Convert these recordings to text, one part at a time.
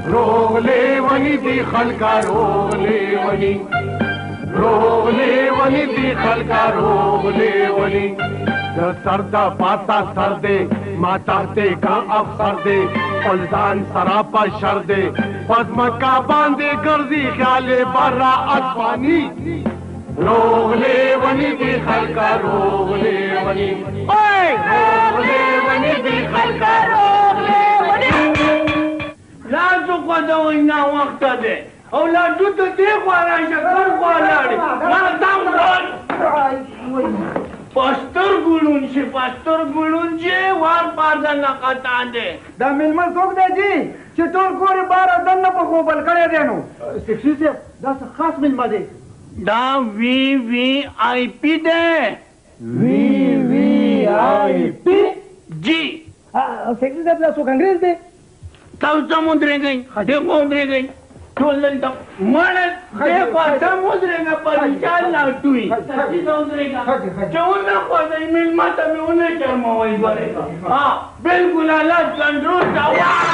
روغ لیونی دی خلکا روغ لیونی روغ لیونی دی خلکا روغ لیونی سر دا پاسا سر دے ماتاتے کا افسر دے پلزان سراپا شر دے پزما کا باندے گردی خیال برا اسمانی روغ لیونی دی خلکا روغ لیونی روغ لیونی دی خلکا روغ لیونی لازو قدوی نا وقت دے اولادو تو دیکھ والا شکر والا دام دان پاستر گلون شي پاستر گلون شي وار پاردا نقطان دے دا ململ څوک دی جی چې ټول کور بار دنه په خوبل کړی دی نو سکشي سے دا خاص ملما دی دا وی وی آئی پی دے وی وی آئی پی جی سکشي سے دا څوک انګریز دی تاسو سمندرې گئی دیکھو اندرې گئی ټول دا مړ دیکھو سمندرې پر چال لا ټوي سچي سمندرې کا چونه کو دې مل ماته مې ونه شرموي غره ها بالکل حالات کنټرول تا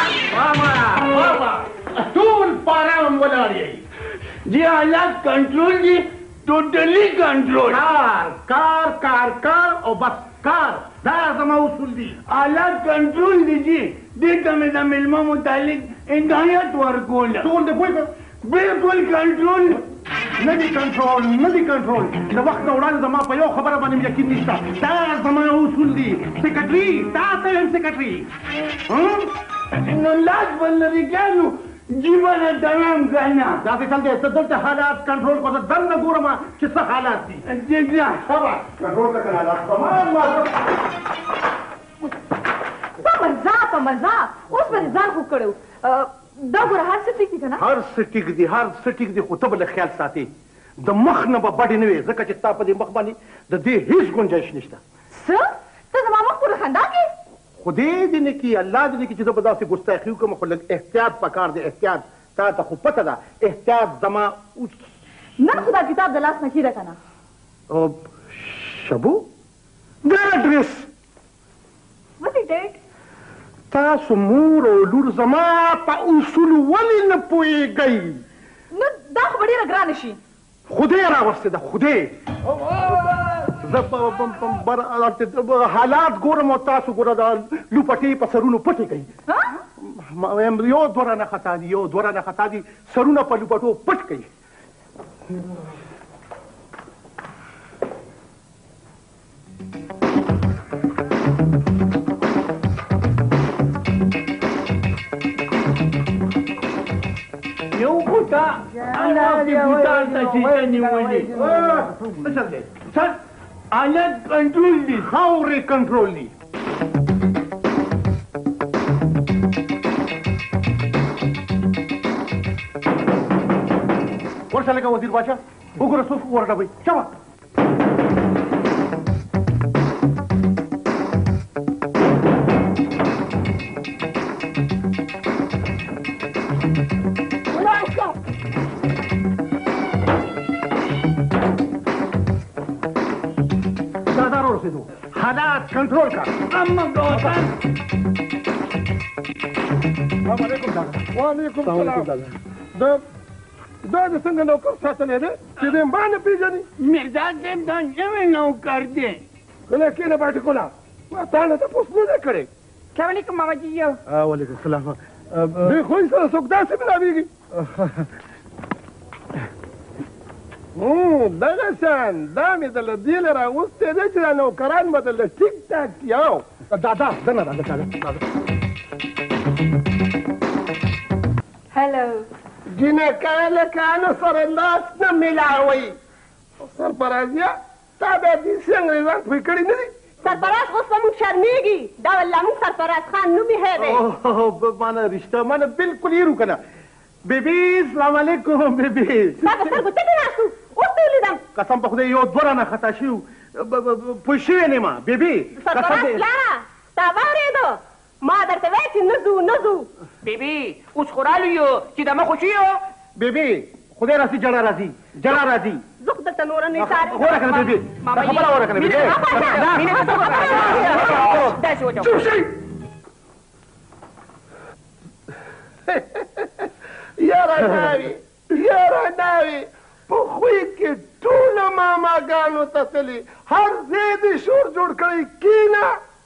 بابا ټول پارام ولاړی جی حالات کنټرول دي ټوټلی کنټرول کار کار کار او بس کار دا زما اصول دي حالات کنټرول دي جی دې ته مې د ملما متعلق هدایت ورکول ټول د کوی بالکل کنټرول نه دي کنټرول نه دي کنټرول د وخت وړاندې زما په یو خبره باندې یقین نشته دا زما اصول دي سیکرټري تاسو هم سیکرټري نو لاس بلري کانو جیبانه تمام کنه دا څه چل دی څه دلته حالات کنټرول کوه دنه ګورم چې څه حالات دي جګړه خبره کنټرول کړه حالات تمام په مزه اوس به ځان خو کړو دا ګوره هر څه ټیک دي که نه هر څه ټیک دي هر څه ټیک دي خو ته به له خیال ساتې د مخ نه به بډې نه وې ځکه چې ستا په دې مخ باندې د دې هېڅ ګنجایش نشته څه ته زما مخ پورې خندا کې خدای دې نه کړي الله دې نه کړي چې زه به داسې ګستاخي وکړم خو لږ احتیاط پکار دی احتیاط تا ته خو پته ده احتیاط زما نن خو دا کتاب د لاس نه کېده که نه شبو ګرانه ډرېس What is it? تاسو مور او لور زما په اصول ولې نه پوهېږئ نو دا خو به ډېره ګرانه شي خدای راوستې ده خدای زه حالات ګورم او تاسو ګوره دا لوپټې په سرونو پټې کوي یو دوه رانه خطا دي یو دوه رانه خطا دي سرونه په لوپټو پټ کوي یو بوټا الله دې بوټا ته چې نیولې څه چل دی حالات کنټرول دي خاورې کنټرول دي ورشه لکه وزیر باچا وګوره څوک ورډبئ شابه حالات کنټرول کړه اما ګوتن السلام علیکم دادا وعلیکم السلام دا د څنګه نوکر ساتلی دی چې دې ما نه پېژني مرزا صاحب دا نوی نوکر دی کله کېنه باټکولا ما تا نه تپوس نه دی کړی السلام علیکم ماما جی وعلیکم السلام دې خو یې سره څوک داسې ملاوېږي دغه شان دا مې د له دې له راوستی دی چې دا نوکران به د له ټیک ټاک یو دادا دنه راځه هلو جنکه لکانو سره لاس نه میلاوئ سرفرازیه تا بیا داسې انګریزان پوه کړي نه دي سرفراز اوس به موږ شرمېږي دا والله موږ سرفراز خان نوم یې دی مانه رشته مانه بالکل یې رو که نه بیبي سلام علیکم بیبي دا په سترګو ټکې ناست و اوس ته ولیدم قسم په خدای یو دوه رانه خطا شوي پوه شوې نه یم بیبي سرفراز پلاره تا واورېدو ما درته ویل چې نه ځو نه ځو بیبي اوس خو رالو یو چې دمه خوشي یو بیبي خدای راسي جړه راځي جړه راځي زه خو درته نوره نه ایسارې غوره که نه بیبي دا خبره غوره که نه بیبي داسې وچو چوپ شئ یاره ناوي په خوی کې ټوله ماماګانو ته تلي هر ځای دې شور جوړ کړی کېنه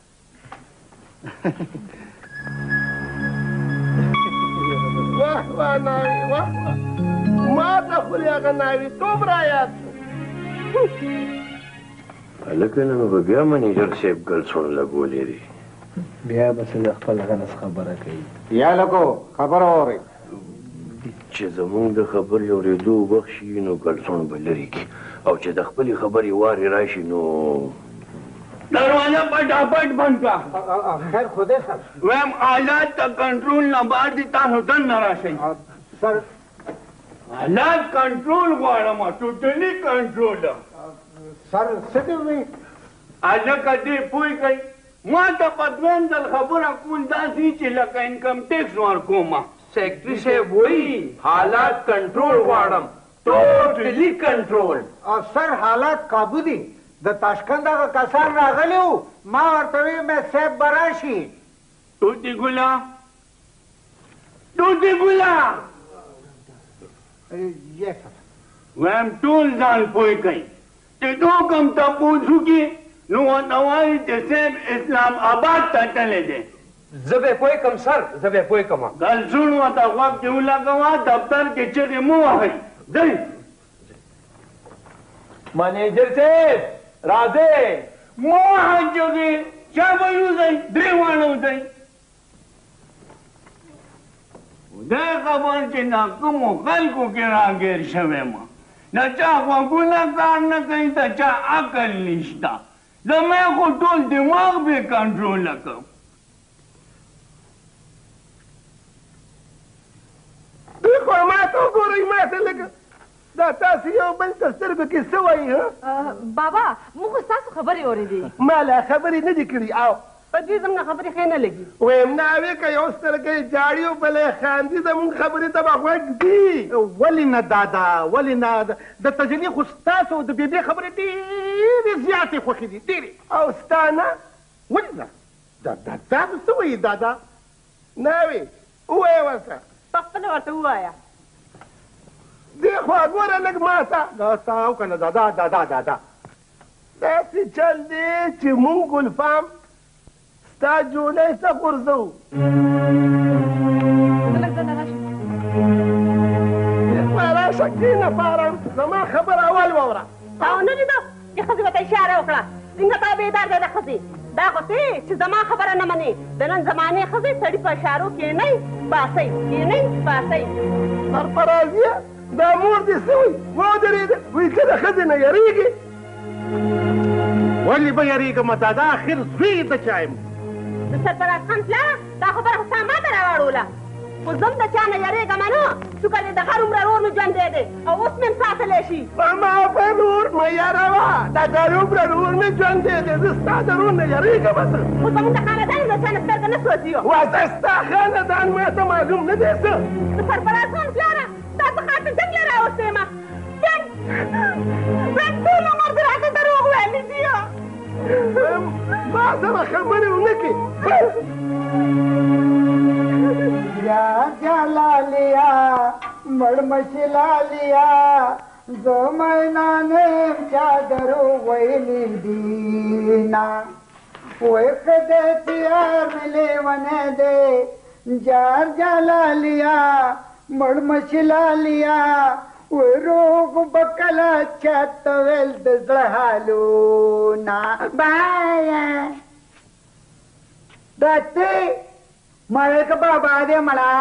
واه واه ناوي واه ما ته خو هغه ناوي توب را یاد شو هلکه نن به بیا منیجر صاحب ګلسون لګولې دي بیا به څه د خپل غنس خبره کوي یا لکو خبره واورئ چې زمونږ د خبرې اورېدو وخت شي نو ګلسون به لرې کړي او چې د خپلې خبرې وارې راشي نو دروازه پټاپټ بند کړه خیر خدای صاحب وایم حالات د کنټرول نه بهر دي تاسو دننه راشئ سر حالات کنټرول غواړم ټوټلي کنټرول سر څه دې وایي هلکه دې پوه کوئ ما ته په دویم ځل خبره کول داسې چې لکه انکم ټیکس ورکومه سیکرټري صاحب وایي حالات کنټرول غواړم ټوټلي کنټرول سر حالات قابو دي د تاشکند هغه کسان راغلي وو ما ورته ویل مې صاحب به راشي ټوټي ګله وایم ټول ځان پوه کوي چې دوکم تپوس وکړي نو ورته وایي چې صاحب اسلام آباد ته تللی دی زه به پوه کم سر زه به پوه کم ګلسون ورته غوږ کې ولګوه دفتر کې چغې مه وهئ ځئ منیجر صاحب راځئ مه وهئ چغې چا به یوځئ درې واړه وځئ دا خبر چې نا کومو خلکو کې راګیر شوی ما نه چا غوږونه کار نه کوي د چا عقل نشته زما خو ټول دماغ به کنټروله کړم خو ما ته وګورئ ما ته لږ دا تاسو یو بل ته سترګو کې څه وایي بابا موږ ستاسو خبرې اورېدې ما لا خبرې نه دي کړي او په دې زموږ خبرې ښې نه لګي ویم ناوې که یو سترګی جاړي او بله یې خاندي زمونږ خبرې ته به غوږ دي ولې نه دادا ولې نه د تجلي خو ستاسو د بېبې خبرې ډېرې زیاتې خوښې دي ډېرې او ستا نه ولې نه دا څه وایي دادا ناوې ووایه ورته په خپله ورته ووایه دې خوا ګوره لږ ما ته دا ستا او که نه دادا داسې چل دی چې مونږ ګلفام ستا جولی ته غورځوو راشه کښېنه په ارام زما خبره اول واوره تا ونه لیده چې ښځې ورته اشاره وکړه څنګه تا بېدار دی د ښځې دا خو چې زما خبره نه منې د نن زمانې ښځې سړي په اشارو کښېنئ باسئ کښېنئ باسئ سرفرازیه دا مور دې څه وایي ودرېده وایي ته د ښځې نه یېرېږې ولې به یېرېږم دادا اخر زوی د چا یم د سرفراز خان پلاره دا خبره خو ستا ما ته راواړوله خو زه هم د چا نه یېرېږم نه څوکه دې د هر عمره رور مې ژوندی دی او اوس مې هم ساتلی شي ما په رور مه یاروه دا د هر عمره رور مې ژوندی دی زه ستا د رور نه یېرېږم خو زموږ د خاندان د چا نه سترګه نه سوځي واسه ستا خاندان ما ته معلوم نه دی څه د سرفراز خان پلاره ستا څه خاطر جنګ یې راوستی ما جنګ ټول عمر دې راته دروغ ویلي دي ما سره خبرې ونه کړې یا جلالیا مړمشلالیا زمینانه چادر ویلی دینا وی خدای تیار ملی ونه دے جار جلالیا مړمشلالیا وی روغ بکلا چاتویل دزلحالو نا بایا داتی مړ که بابا دې مړه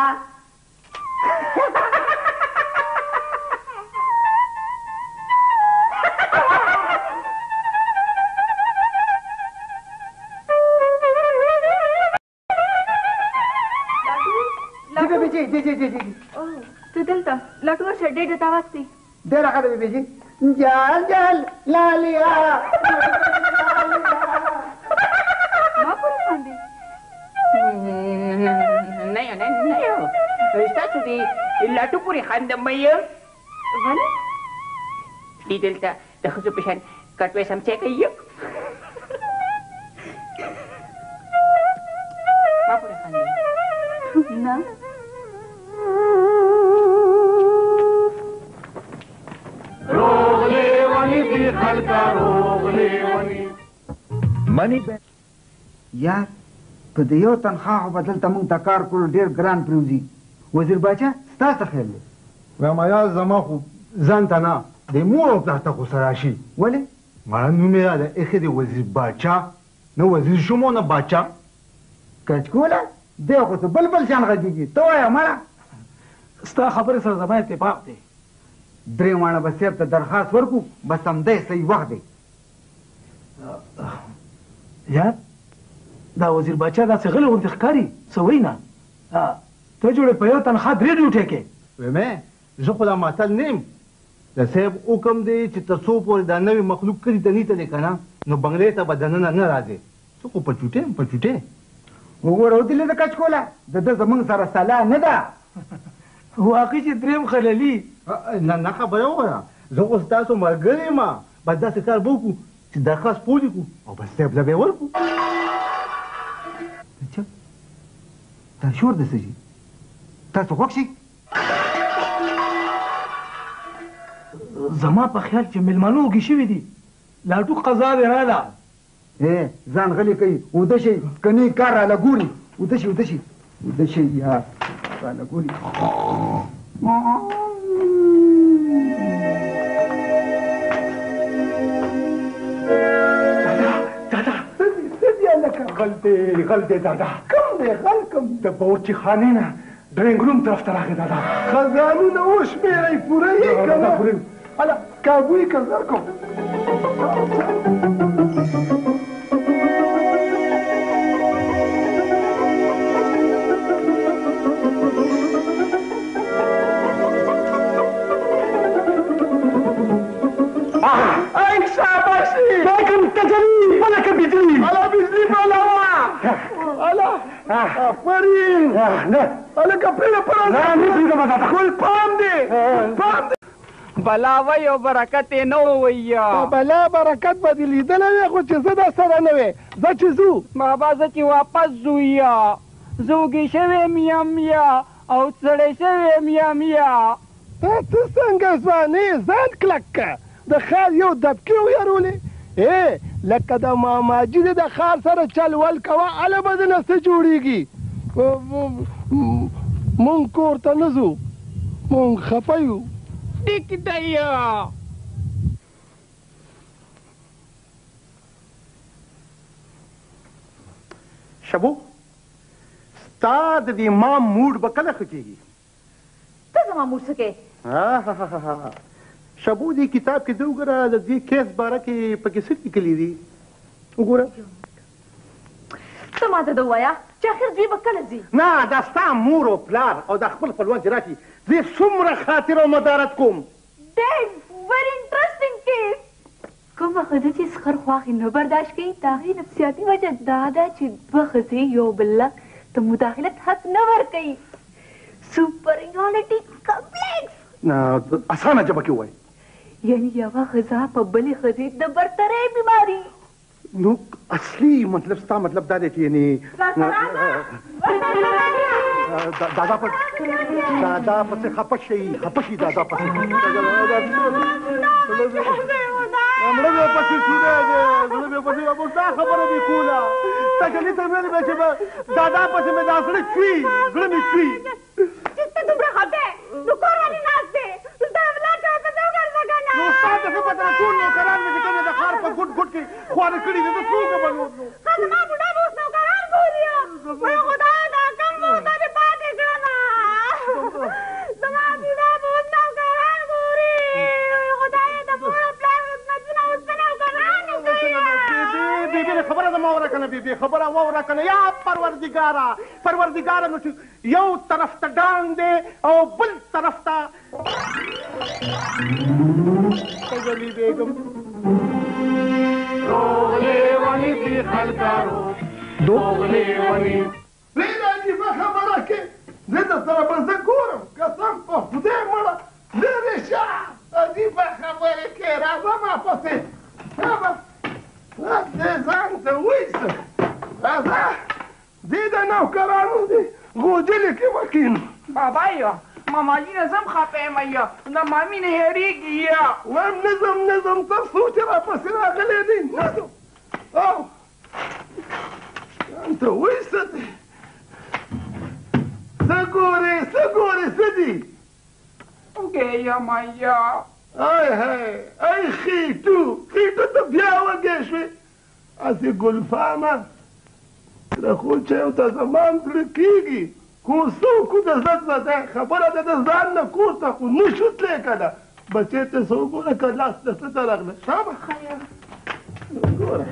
ته دلته لاټو شه ډېر ډېر اواز دی ډېر ښه دی بیبي جال جال لالیا ما پورې خاندې نه ستاسو د لاټو پورې خاندم یې ولې دې دلته د ښځو په شان کټوې سمڅې کوي ما پورې خاندې نه دي خلکا روغ لیونی منی یار په دې یو تنخواه بدل ته موږ د کار کول ډیر ګران پریوزي وزیر باچا ستاسو خیر دی وایم یا زما خو ځان ته نه د مور او پلار ته غوسه راشي ولې مړه نوم یې راده ایښی دی وزیر باچا نه وزیر شوم او نه باچا کچکوله دی خو څه بل شان غږېږي ته وایه مړه ستا خبرې سره زما اتفاق دی درې واڼه به صاحب ته درخواست ورکړو بس همدی صحیح وخت دی یار دا وزیر باچا داسې غلی غوندې ښکاري څه وایي نه ته جوړې په یو تنخوا 3 ډیوټۍ کې ویمې زه خو دا ماتل نه یم د صاحب حکم دی چې تر څو پورې دا نوی مخلوق کلي ته نه تللی که نه نو بنګلې ته به دننه نه راځې زه خو په چوټې یم په چوټې وګوره ودلې د کچکوله د ده زموږ سره سلا نه ده واقعي چې درېیم خللي نه خبره وګوره زه خو ستاسو ملګری یم بس داسې کار به وکړو چې درخواست پوه لیکو او بس صاحب له به یې ورکړو دا شور د څه شي تاسو خوښ شئ زما په خیال چې مېلمانه اوږې شوي دي لاټو قضا دې راله ځان غلی کوي اوده شئ که نه کار راله ګوري اوده شئ اوده شئ اوده شئ یا راله ګوري غل دی دادا کم دی غل کم د باورچي خانې نه ډرینګ روم طرف ته راغی دادا خزانونه وشمېرئ پوره یې که نه هله کابو یې که زر کوم آفرین هلکه پرېږده پرې خپل پام دی بلاوی او برکت یې نه ووایه بلا برکت به دې لیدلی وې خو چې زه در سره نه وې ځه چې ځو بابا زه چې واپس ځو یا زه وږې شوی یم یا او ستړی شوی یم یا ته څنګه ځوانې ځان کلک که د خال یو دبکې ویرولې لکه د ماماجي د خال سره چل ول کوه هله به د نه څه جوړېږي مونږ کور ته نه ځو مونږ خفه یو ټیک دی شبو ستا د دې ما موډ به کله ښه کېږي ته زما موډ څه کوې شبو دې کتاب کې د وګوره د دې کیس باره کې پکې څه لیکلي دي وګوره ته ماته د ووایه چې اخر دوی به کله ځي نه دا ستا مور او پلار او دا خپل خپلوان چې راشي زه څومره خاطر او مدارت کوم very interesting case کومه ښځه چې سخر خواښې نه برداشت کوي د هغې نفسیاتي وجه دا ده چې دوه ښځې یو بل ته مداخلت حق نه ورکوي superiority complex اسانه ژبه کې ووایي یعنی یوه ښځه په بلې ښځې د برترۍ بیماري نو اصلي مطلب ستا مطلب دا دی چې یعنې دادا پسې خفه شي دادا پسې مړه مې پسې سوده دی زړه مې پسې اوس دا خبره دې کوله تکلي ته ویلې مې چې دادا پسې مې دا زړه چوي زړه مې چوي چې ته دومره خفه نو کور باندې ناست دی دا ولاد ته څه وګرځه که نه نو ستا ته ښه پته ټول نوکران مې چې کوم د ښار په ګوټ ګوټ کې خواره کړي دي زه څه وکړم نور ښه زما بوډا به اوس نوکران ګوري وایي خدایه دا کم موده دې پاتې کړمه زما بوډا به اوس نوکران ګوري خدایه د مور او پلار خدمتونه اوس په نوکرانو کوي بیبي خبره زما واوره که نه بیبي خبره واوره که نه یا پروردګاره نو چې یو طرف ته ډانګ دی او بل طرف ته غزلي بیګم روغ لیونی دی خلکا روغ لیونی پرېږده عجیبه خبره کې زه در سره به زه ګورم قسم په خدای مړه لرې شه عجیبه خبرې کې راځه ما پسې دې ځان ته وایسه راځه دې د نوکرانو دې غوجلې کې وکینو بابایو ماماجي نظم خفه میا دا مامي نه هریږي یا وایم نظم ته سوچ را پسې راغلی دی نظم او ته وایسته دی څه ګورې څه دي ګیا میا ای خیټو ته بیا وږی شوې هسې ګلفامه د خو چې یو ته زما زړه کېږي خو څوک د زړه ده خبره ده د ځان نه کور ته خو نه شو تللی که نه بچې ته څه وګوره که لاس د څه ته راغله شابه ګوره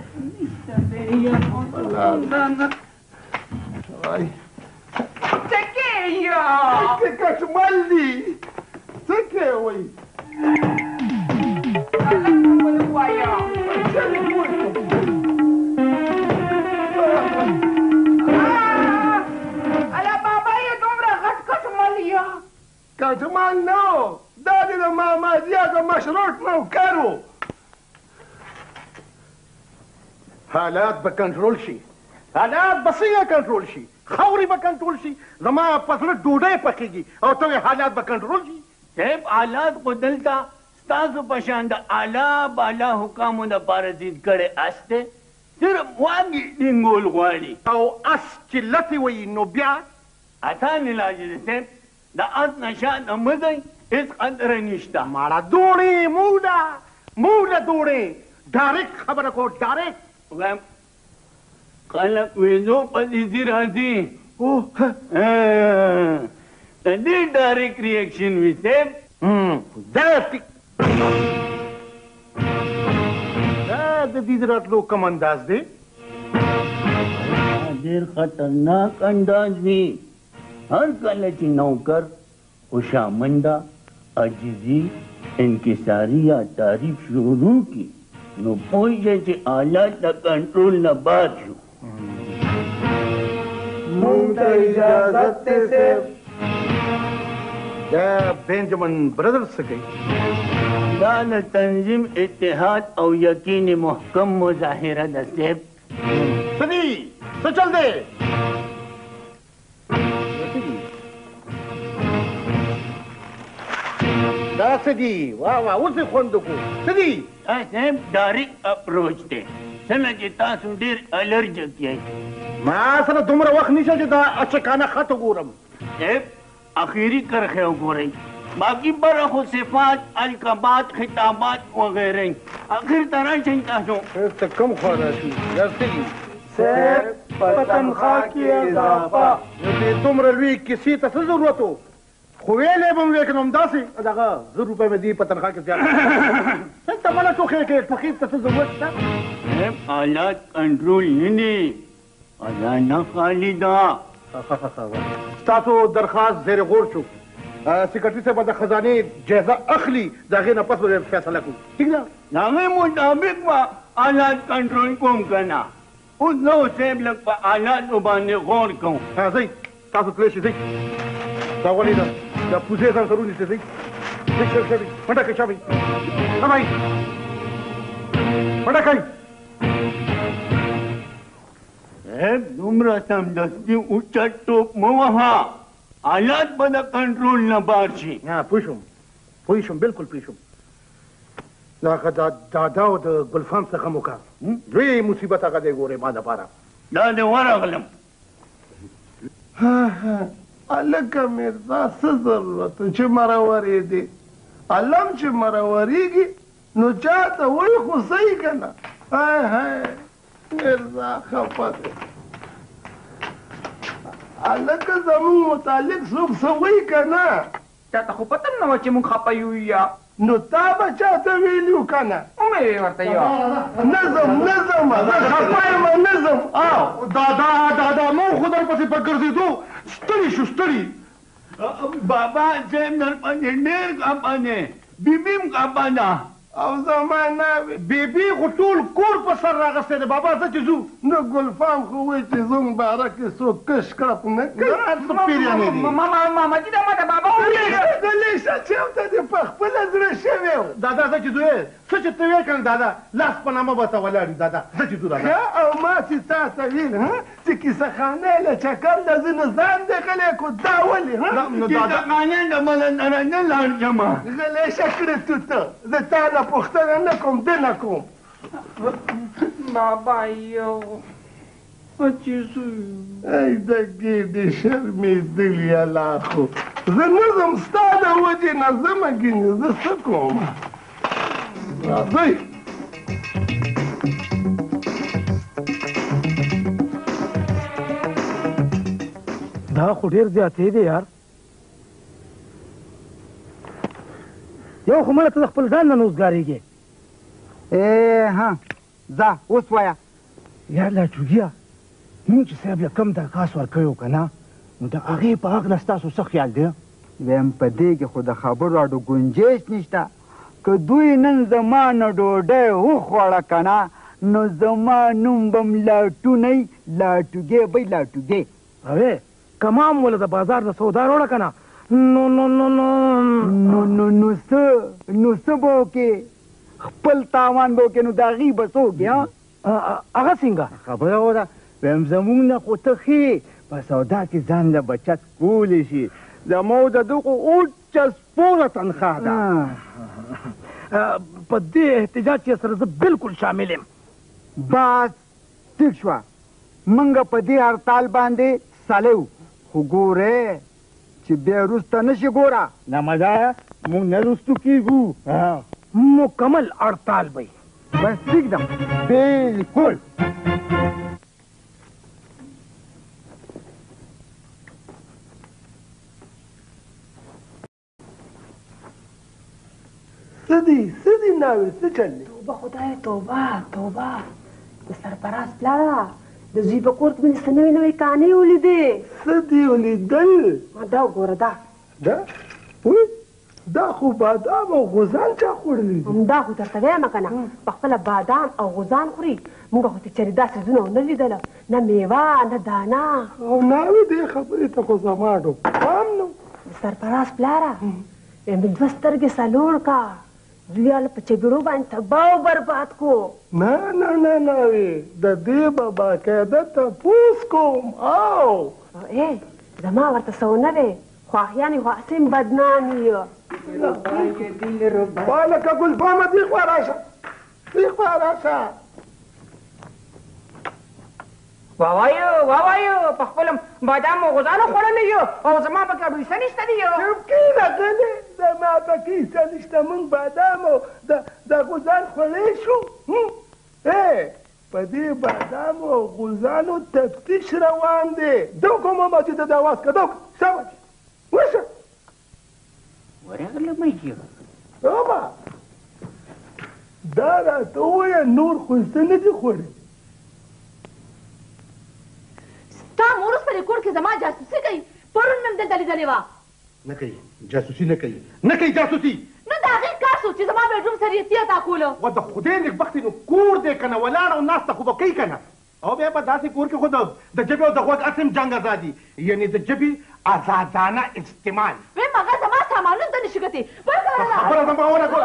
څه کې یا څه کشمل دي څه کې وایي وایا کټمان نه و دا دې د ماماجي هغه مشروط نوکر و حالات به کنټرول شي حالات به څنګه کنټرول شي خاورې به کنټرول شي زما په زړه ډوډۍ پخېږي او ته وایې حالات به کنټرول شي صاحب حالات خو دلته ستاسو په شان د اعلی بالا حکامو دپاره ضد کړی اس دی صرف واګې ټینګول غواړي او اس چې لتې وایي نو بیا اسان علاج دی صاحب د اس نشه نه مه ځئ هېڅ خطره نشته ماړه دوړې موډه دوړې ډایرکټ خبره کو ډایرکټ وایم خلک ویزو پسې ځي راځي د دې ډایرکټ ریاکشن وي صاحب دا د دې راتلو کوم انداز دی ډېر خطرناک انداز وي هر کله چې نوکر خوشامنده عاجزي انکساري یا تعریف شروع کړي نو پوهېږئ چې حالات د کنټرول نه بار شو مونږ ته اجازت دی صاحب دا بینجمن برادرز څه کوي دا د تنظیم اتحاد او یقین محکم مظاهره ده صاحب څه دي څه چل دی دا څه دي واه اوس یې خوند وکړو څه دي صاحب ډایرکټ اپروچ دی څنګه چې تاسو ډېر الرجک یئ ما سره دومره وخت نشته چې دا اچکانه خط وګورم صاحب اخیری کرښې وګورئ باقي بره خو صفات القابات خطابات وغیره اخر ته راشئ تاسو ته کوم خوا راشي دا څه دي صاحب په تنخواه کې اضافه دې دومره لوی کیسې ته څه ضرورت و خو ویلې به مې وې که نو همداسې دغه 1000 روپۍ مې دي په تنخواه کې زیات دلته مله ټوخې کې ټوخې ته څه ضرورت شته صاحب حالات کنټرول نه دي الله نه خالي ده ستاسو درخواست زیر غور شو سیکرټري صاحب به د خزانې جایزه اخلي د هغې نه پس به فیصله کوو ټیک ده د هغې مطابق به حالات کنټرول کوم که نه اوس زه صاحب لږ په حالاتو باندې غور کوم ځئ تاسو تللی شئ ځئ دا ولې ده دا پوزې ځان سره ونیسئ ځئ شابئ منډه کوئ شابئ شابئ منډه کوئ دومره سمدستي اوچت ټوپ مه وهه حالات به د کنټرول نه بار شي پوه شوم بالکل پوه شوم دغه د دادا او د ګلفام څخه مو کار لوی مصیبت هغه دی ګورې ما دپاره دا دې ورغلم هلکه میرزا څه ضرورت چې مرورېدې علم چې مرورېږي نو چاته وایي خو صحیح که نه میرزا خفه دی هلکه زموږ متعلق څوک څه وایي که نه چاته خو پته نه وه چې موږ خفه یو یا نو تا به چاته ویلي که نه ومې ورته یو نظم زه خفه یم نظم دادا مو خو در پسې په ګرځېدو ستړي شو ستړي بابا صاحب در باندې ډېر خفه دی بیبي هم خفه ده او زما ناوې بیبي خو ټول کور په سر راغستی دی بابا ځه چې ځو نو ګلفام خو وایي چې زموږ باره کې څوک کش کړپ نه کوي ماماجي دا ماته بابا غلی شه چېرته دې په خپله زړه شوی و دادا زه چې زوی څه چې ته ویې کړل دادا لاس په نامه به ته ولاړ یو دادا زه چې ځو دادا او ما چې تا ته ویل چې کیسه خانه له چکر له زه نه ځان دې غلی کړو دا ولې کیسهخانې د ملندره نه لاړ جمه غلی شه کړې توته زه تا نه پوښتنه نه کوم ده نه کوم بابا یو اچیزو ای د ګیدې شرمېدلي الله خو زه نه ځم ستا د وجې نه ځمه ګینې زه څه کوم راځئ دا خو ډېر زیاتې دی یار یو خو مړه ته د خپل ځان نه نوزګارېږې ها ځه اوس وایه یار لا چوګیا مونږ چې صاحب له کم درخواست ورکړی و که نه نو د هغې په حق نه ستاسو څه خیال دی ویم په دې کې خو د خبرو اډو ګنجایش نشته که دوی نن زما نه ډوډۍ وخوړه که نه نو زما نوم به م لاټونی لاټوګې به لاټوګې اوې کمام وله د بازار نه سودا راوړه که نه نو نو نو نو نو نو نو څه به وکې خپل تاوان به وکې نو د هغې به څه وکې هغه څنګه خبره وه ده ویم زمونږ نه خو ته ښې په سودا کې ځان له بچت کولی شي زموږ د دغو اوچه سپوره تنخواه ده په دې احتجاج چې سره زه بلکل شامل یم بس ټیک شوه موږ په دې هړتال باندې سلی وو خو ګورې چې بیا وروسته نه شي ګوره نه مزایه موږ نه رستو کېږو مکمل هړتال به بس پرېږدم بلکل څه دي ناوې څه چل دی توبه خدای توبه توبه د سرپرست پلاره د زوی په کور کې مې څه نوې نوې کانې ولیدې څه دي ولیدل دا وګوره دا دا خو بادام او غوزان چا خوړلی دي همدا خو درته وایم که نه په خپله بادام او غوزان خوري موږ خو ته چېرې داسې زونه ونه لیدله نه میوه نه دانه او ناوې دې خبرې ته خو زما ډو پام نو د سرپرست پلاره مې دوه سترګې څلور کا زوی هله په چبیړو باندې تباه و برباد کو نه ناوې د دې به باقاعده تپوس کوم او ای زما ورته څه ونه دی خواهیانې خو هسې بدنام یو بالکه ګلفامه دې خوا راشه ووایو په خپل بادام او غوزانو خوړلی یو او زما پکې اډو حصه نشته دی یو چوپ کښېنه غلې زما پکې حصه نشته موږ بادام او د غوزان خوړلی شو په دې بادامو او غوزانو تفتیش روان دی دوکو ماما چې د دواز که دوک سمه وشه ورغله مې بابا دا راته ووایه نور خو څه نه دي خوړي ستا مور اوس په دې کور کې زما جاسوسي کوي پرون مې هم دلته لیدلې وه نه کوي جاسوسي نه کوي جاسوسي نو د هغې کار شو چې زما بیډروم سر یې تیاتا کولو و د خدای نېکبخت نو کور دی که نه ولاړ او ناسته خو به کوي که نه او بیا په داسې کور کې خو د ژبې او د غوږ اصم جنګ ازادي یعنې د ژبې آزادانه استعمال ویم هغه زما سامانونه ته نشي ګټې خبره زما ونه کوله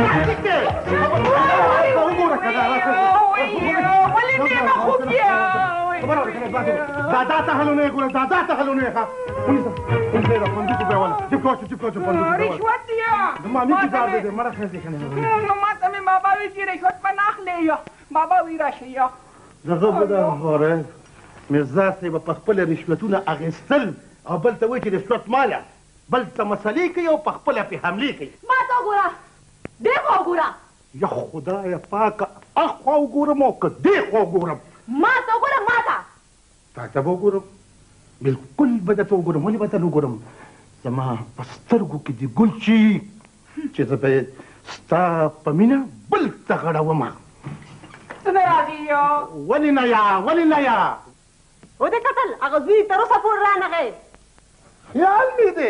وګوره که ولې دې نه خوب بیا دادا ته حلونه یې ګوره دادا ته حلونه یې ښه ونیسه دا پندوکو بیا وله جیب کوچو پندوکو رشوت یا زما مې کار دی مړه خېزې که نه نو ما ته مې بابا وی چې رشوت به نه اخلې یا بابا وی راشه یا دغه به دا واره مرزا صاحب په خپله رشوتونه اخیستل او بل ته وایي چې رشوت ماله بل ته مسلې کوي او په خپله پې حملې کوي ما ته وګوره دې خوا وګوره یا خدایه پاکه اخوا وګورم او که دې خوا وګورم ما ته وګوره ما ته تا ته به وګورم بلکل به درته وګورم ولې به ته نه وګورم زما په سترګو کې دې ګل شي چې زه به ستا په مینه بل ته غړومه ته نه راځې یا ولې نه یا ودې کتل هغه زوی تر اوسه پورې رانغی خیال مې دی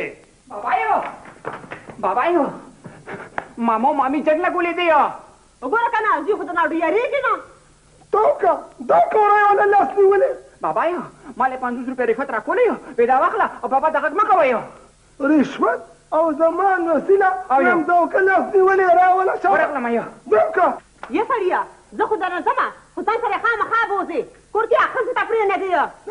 بابایو مامو مامي جګ لګولې دی یا وګوره که نه زوی خو درنه ډېرېږي نه دوکه وری ولا لاس نیولې بابایو ما له 50 روپۍ رشوت راکولی یو وی دا واخله او بابا دغه مه کوئ یو رشوت او زمان وسیله رمز او کلاس نیولې راوله شه ورغلم ایو ځمکه یه سړیه زه خو درنه ځمه خو تاسو سره خامخا بوځې کور کې ښځو ته پرېنږدي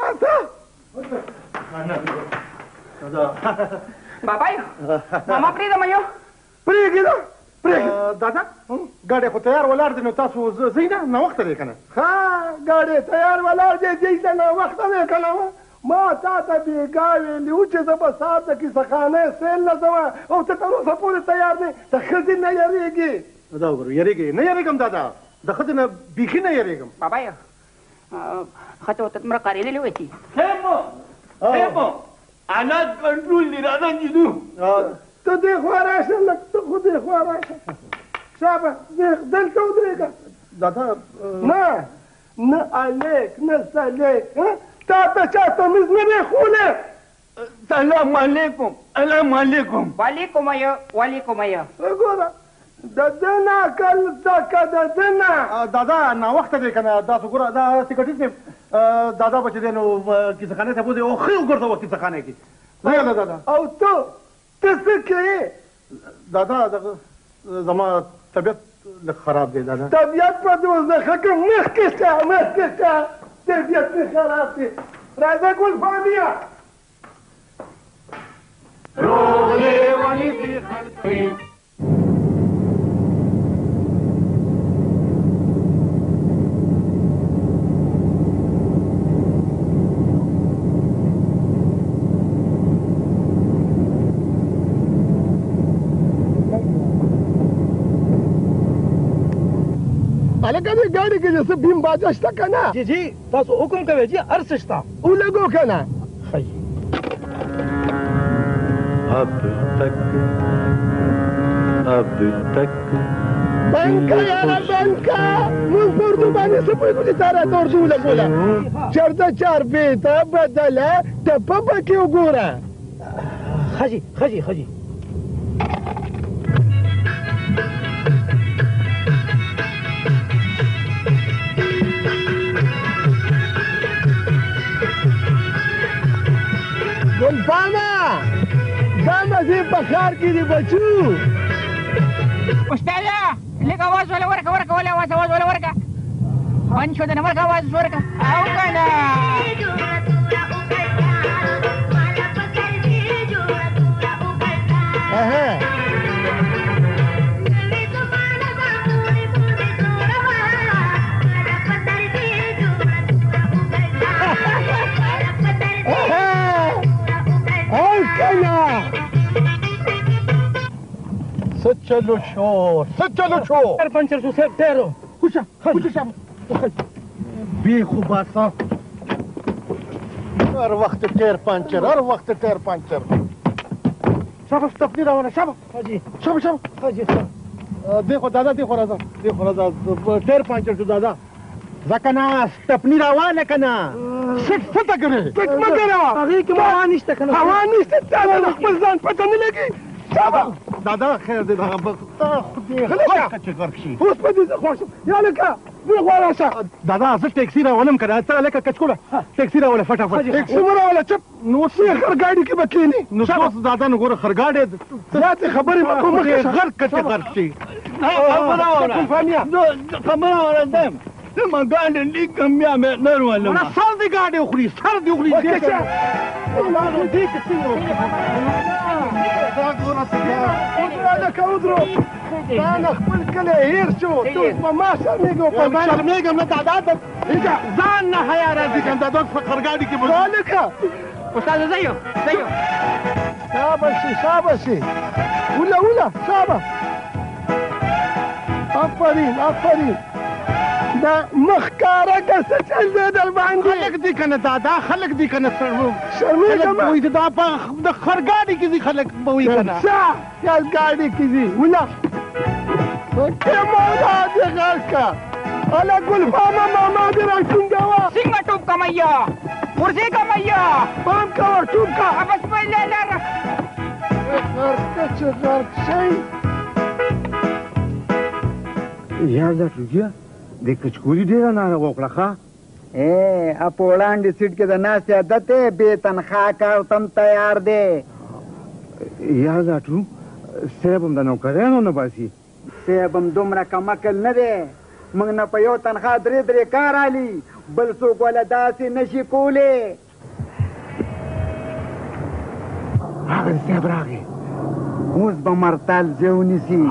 بابا یو ماما پرېږدم ایو پرېږده دادا ګاډی خو تیار ولاړ دی نو تاسو ځئ نه ناوخته دی که نه ښه ګاډی تیار ولاړ دی ځئ ته ناوخته دی که نه ما تا ته بېګا ویلي وو چې زه به سهار د کیسهخانې سیل نه ځمه او ته تر اوسه پورې تیار دی د ښځې نه یېرېږي دا وګورو یېرېږي نه یېرېږم دادا د ښځې نه بیخي نه یېرېږم بابا یو ښځه ورته دومره قارېدلې وې چې خیمو حالات کنټرول دي راځه چې ځو ته دې خوا راشه لږ ته خو دې خوا راشه شابه دلته ودرېږه دادا نه نه الیک نه سلیک تا ته چا تمیز نه دی ښولی سلام علیکم سلام علیکم وعلیکم ایو وعلیکم ایو وګوره د ده نه عقل زده که د ده نه دادا ناوخته دی که نه تاسو ګوره دا سکرټري صاحب دادا به چې دی نو کیسهخانې ته بوځي او ښه وګرځوه کیسهخانې کې نه دادا او ته څه کوې دادا زما طبیعت لږ خراب دی دادا طبیعت به دې اوس د ښه کړم مخکې شه مخکې شه طبیعت مې خراب دی راځه ګلفاميه روغ لیوني دي خلقي هلکه دې ګاډي کې چې څه بیم باجه شته که نه جی جی تاسو حکم کوئ جی هر څه شته ولګو که نه अब तक بنکه یاره بنکه مونږ په اردو باندې څه پوهېږو چې تا راته اردو ولګوله چېرته چاربېته بدله ټپه پکې وګوره خجي ګلفامه دا مزې په ښار کې دي بچو استاده لږ اواز وله ورکه ولې اواز وله ورکه بند شو دنه ورکه اواز ورکه او که نه چلو شو پنچر شو صاحب ډېرو خوشه بی خوباسا هر وخت ټیر پنچر شابه تپنی راونه شابه دیکھو دادا دیکھو راځه ټیر پنچر شو دادا ځکه نه تپنی راوانه که نه سټ ته کوې سټ مه کوه هغې کې هوا نشته که نه هوا نشته تا د خپل ځان پته نه لګي دادا خیر دی دغه چې غرق شي اوس په دې زه خوښ یم یا لکه دې خوا راشه دادا زه ټیکسي راولم که نه ته لکه کچکوله ټیکسي راوله فټافټ ټیکسي مه راوله چپ نو اوس یې خرګاډي کې به کښېني نو اوس دادا نو ګوره خرګاډی زیاتې خبرې مه کوه مخکې شه غرق که چې غرق شي خبره ورځم ما ګاډي لیکم بیا مې نه ورولم سر دې ګاډي وخوري مخکې شه دا نه خپل کلی هېر شو ته اوس به ما شرمېږم نه دادا ځان نه حیا راځي که دادا خرګاډي کې به لکه استاده زه یو شابه وله شابه آفرین دا مخکاره که څه چل دی در باندې خلک دي که نه دادا خلک دي که نه شرمېږم دا په د خرګاډي کې دي خلک به وایي که نه خرګاډي کې دي وله کې مولا دې غږ که هله ګلفامه ماما دې راټونګوه څنګه ټوپ کمیا ورځې کمیا پام کوه ټوپ که بس پهله لاره غرقه چې غرق شئ یاده ټوجه د کچکولي ډېره ناروغه وکړه ښه په وړاندې سیټ کې د ناستې عادت دی بې تنخوا کار تم تیار دی یا لاټو صاحب هم د نوکریانو نه باسي صاحب هم دومره کم عقل نه دی موږ نه په یو تنخوا درې کار علي بل څوک ولا داسې نشي کولی هغه صاحب راغی اوس به مرتل ځای ونیسي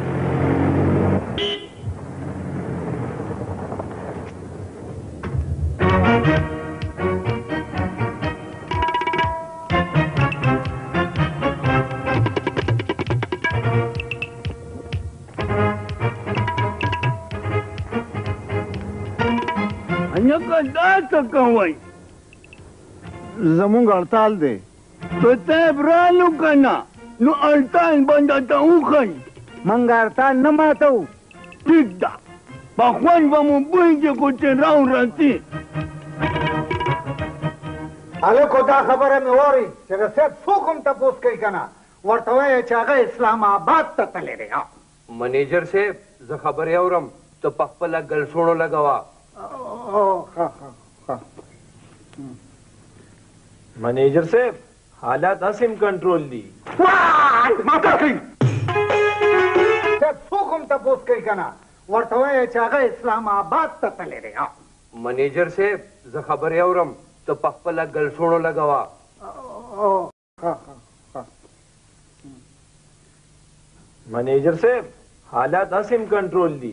زمونږ هړتال دی تو صاحب رالو کنه نو هړتال باندې ته وښایي موږ هړتال نه ماتو ټیک ده په خوند به مو بویږي خو چې راورسي هلکو دا خبره مې واورئ چې د صاحب څوک هم تپوس کوي که نه ورته وایه چې هغه اسلام آباد ته تللی دی منیجر صاحب زه خبرې اورم ته په خپله ګلسوڼو لګوه منیجر صاحب حالات اسیم کنټرول دي صاحب څوک هم تپوس کوي که نه ورته وایه چې هغه اسلام آباد ته تللی دی منیجر صاحب زه خبرې اورم ته په خپله ګلسوڼو لګوه منیجر صاحب حالات اسیم کنټرول دي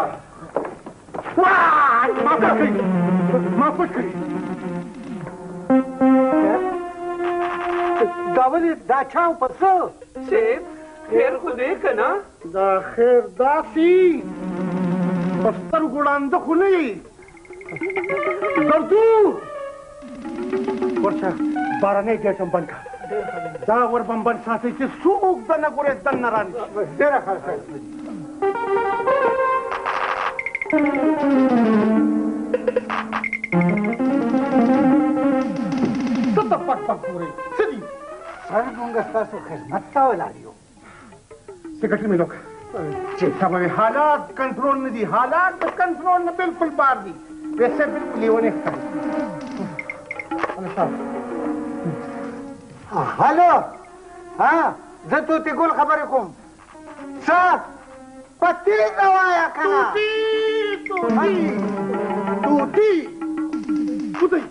ما پټ کړي دا ولې دا چا په څه صاحب خیر خو دی که نه دا خیر داسې په سترګو ړانده خو نه یې دردو ورشه بارنی ګیټ هم بند کړه دا ور بم بند ساتئ چې څوک دننه ګورې دننه رانشي ډېره ښه څه ته پټ پټ ګورې څه دي سر موږ ستاسو خدمت ته ولاړ یو سیکرټري مې لوک چې سبا حالات کنټرول نه دي حالات د کنټرول نه بالکل بار دي ویسے بالکل یې ونه ښکاري هلو ها زه توتي ګل خبرې کوم څه په تیزه وایه که نه توتي کوزئ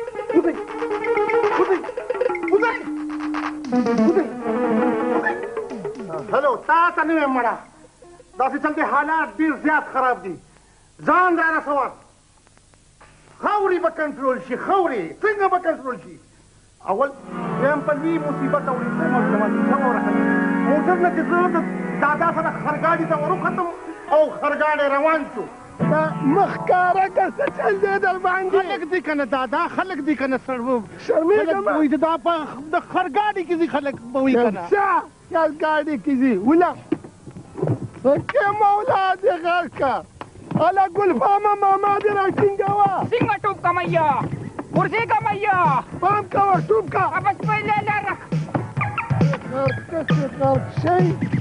هلو تا ته نه ویم مړه داسې چلته حالات ډېر زیات خراب دي ځان را رسوه خاورې به کنټرول شي خاورې څنګه به کنټرول شي اول یم په دې مصیبت اورېدم موټر نه چې زه د دادا سره خرګاډي ته وروختم او خرګاډی روان شو مخکاره که څه چل دی در باندې خلک دي که نه دادا خلک دي که نه شرمېږم دا په د خرګاډي کې ځي خلک به وي که نه خرګاډي کې ځي وله که مولا دې غږ که هله ګلفامه ماما دې راټینګوه څنګه ټوپ کمیا ورځې کمیا پام کوه ټوپ کا بس پهلې لرک غرق شي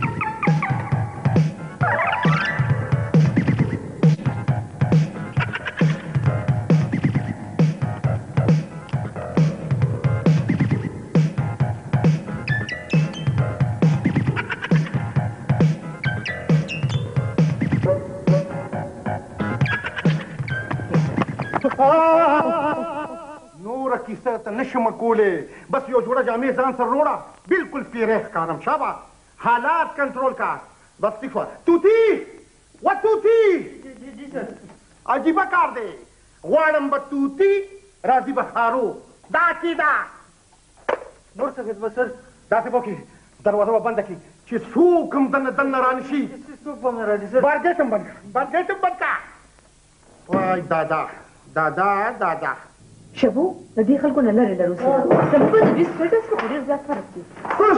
نوره کیسه ته نشم کولی بس یو جوړه جامې ځان سره روړه بالکل پیری ښکارم شابه حالات کنټرول کا بس ټیک شوه توتي و توتي عجیبه کار دی غواړم به توتي راځي به ښارو دا کیده نور څه خدمت سر داسې به وکړي دروازه به بنده کړي چې څوک هم دننه رانشي بارګیټ هم بند کړه بارګیټ هم بند کړه وای دادا شبو د دې خلکو نه لرې لرو سره زموږ د دوی سپیټس کې خو ډېر زیات فرق دی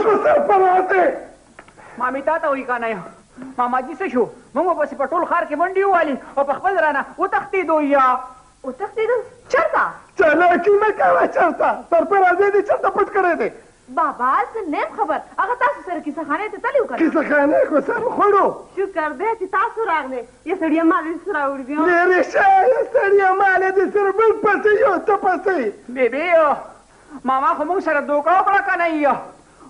مامې تا ته وایي که نه ماماجي څه شو موږ به پسې په ټول ښار کې منډې ووالي او په خپل رانه وتښتېدو یا وتښتېدل چېرته چالاکي مه کوه چېرته تر په راځی دې چېرته پټ کړی دی بابا زه نیم خبر هغه تاسو سره کیسهخانې ته تللي وو که کیسهخانې خو سر خوړو شکر دی چې تاسو راغلی یا سړیه ما دې سره راوړي لرې شه یا سړیه ماله دې سره بل پسې یو ته پسې بیبي ماما خو موږ سره دوکه وکړه که نه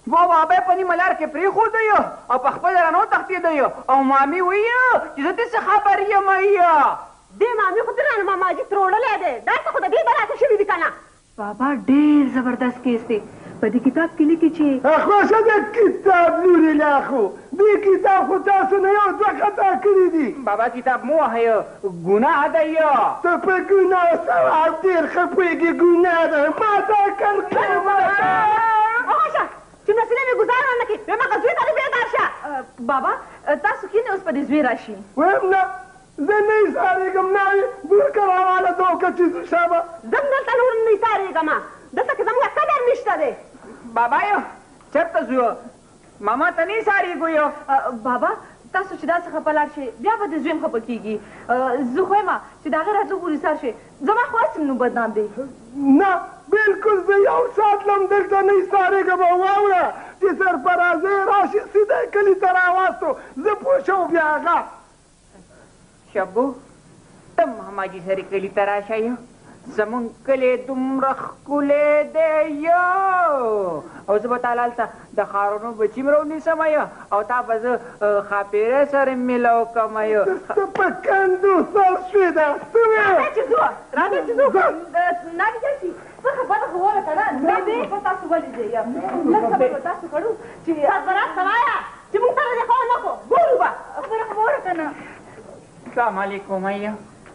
زما بابا په نیمه لار کې پرېښودی او په خپل رانو تښتېدی او مامي وایي چې زه داسې خبر یم دې مامي خو د رانه ماماجي تروړلی دی داسې خو د دې براته شوي دي که نه بابا ډېر زبردست کیس دی په دې کتاب کې لیکي چې خوښه د کتاب لورې لاخو دې کتاب خو تاسو نه یو دوه خطا کړي دي بابا کتاب مو وهی ګناه دی ته په ګناه سوه ډېر ښه پوهېږې ګناه ده ما تا کړ اوشه چې مسلې مې ګزار ونه کړي ویې مګه زوی ته دې بیدار شه بابا تاسو کینې اوس په دې زوی راشي ویم نه زه نه ایسارېږم ناوې بورکه راواله ته وکړه چې زه شابه زه هم دلته نور نه ایسارېږم دلته کې زموږ قدر نشته دی بابا یو چېرته ځو ماما ته نه ایسارېږو بابا تاسو چې داسې خفه لاړ شئ بیا به د زوی هم خفه کېږي زه خو یم چې د هغې راتلو پورې ایسار شئ زما خو هسې نوم بدنام دی نه بلکل زه یو ساعت لم دلته نه ایسارېږم او واوره چې سرفرازه یې راشي سیده کلي ته راواستو زه پوه شو بیا هغه شبو ته ماماجي سره کلي ته راشه یو زمونږ کلی دومره ښکلی دی او زه به تا هلته د ښارونو بچي م راونیسم او تا به زه ښاپېرۍ سره میلاو کړم ته په کندو سر شوې ده څه راځئ چې ځو راځئ چې ځو ناګجه شي څه خبره خو وره که نه په تاسو ولې ځئ لږ خبر به تاسو کړو چې سرفراز ته وایه چې موږ سره دې خوا نه کړو ګورو به خبره خو وره که نه السلام علیکم ایا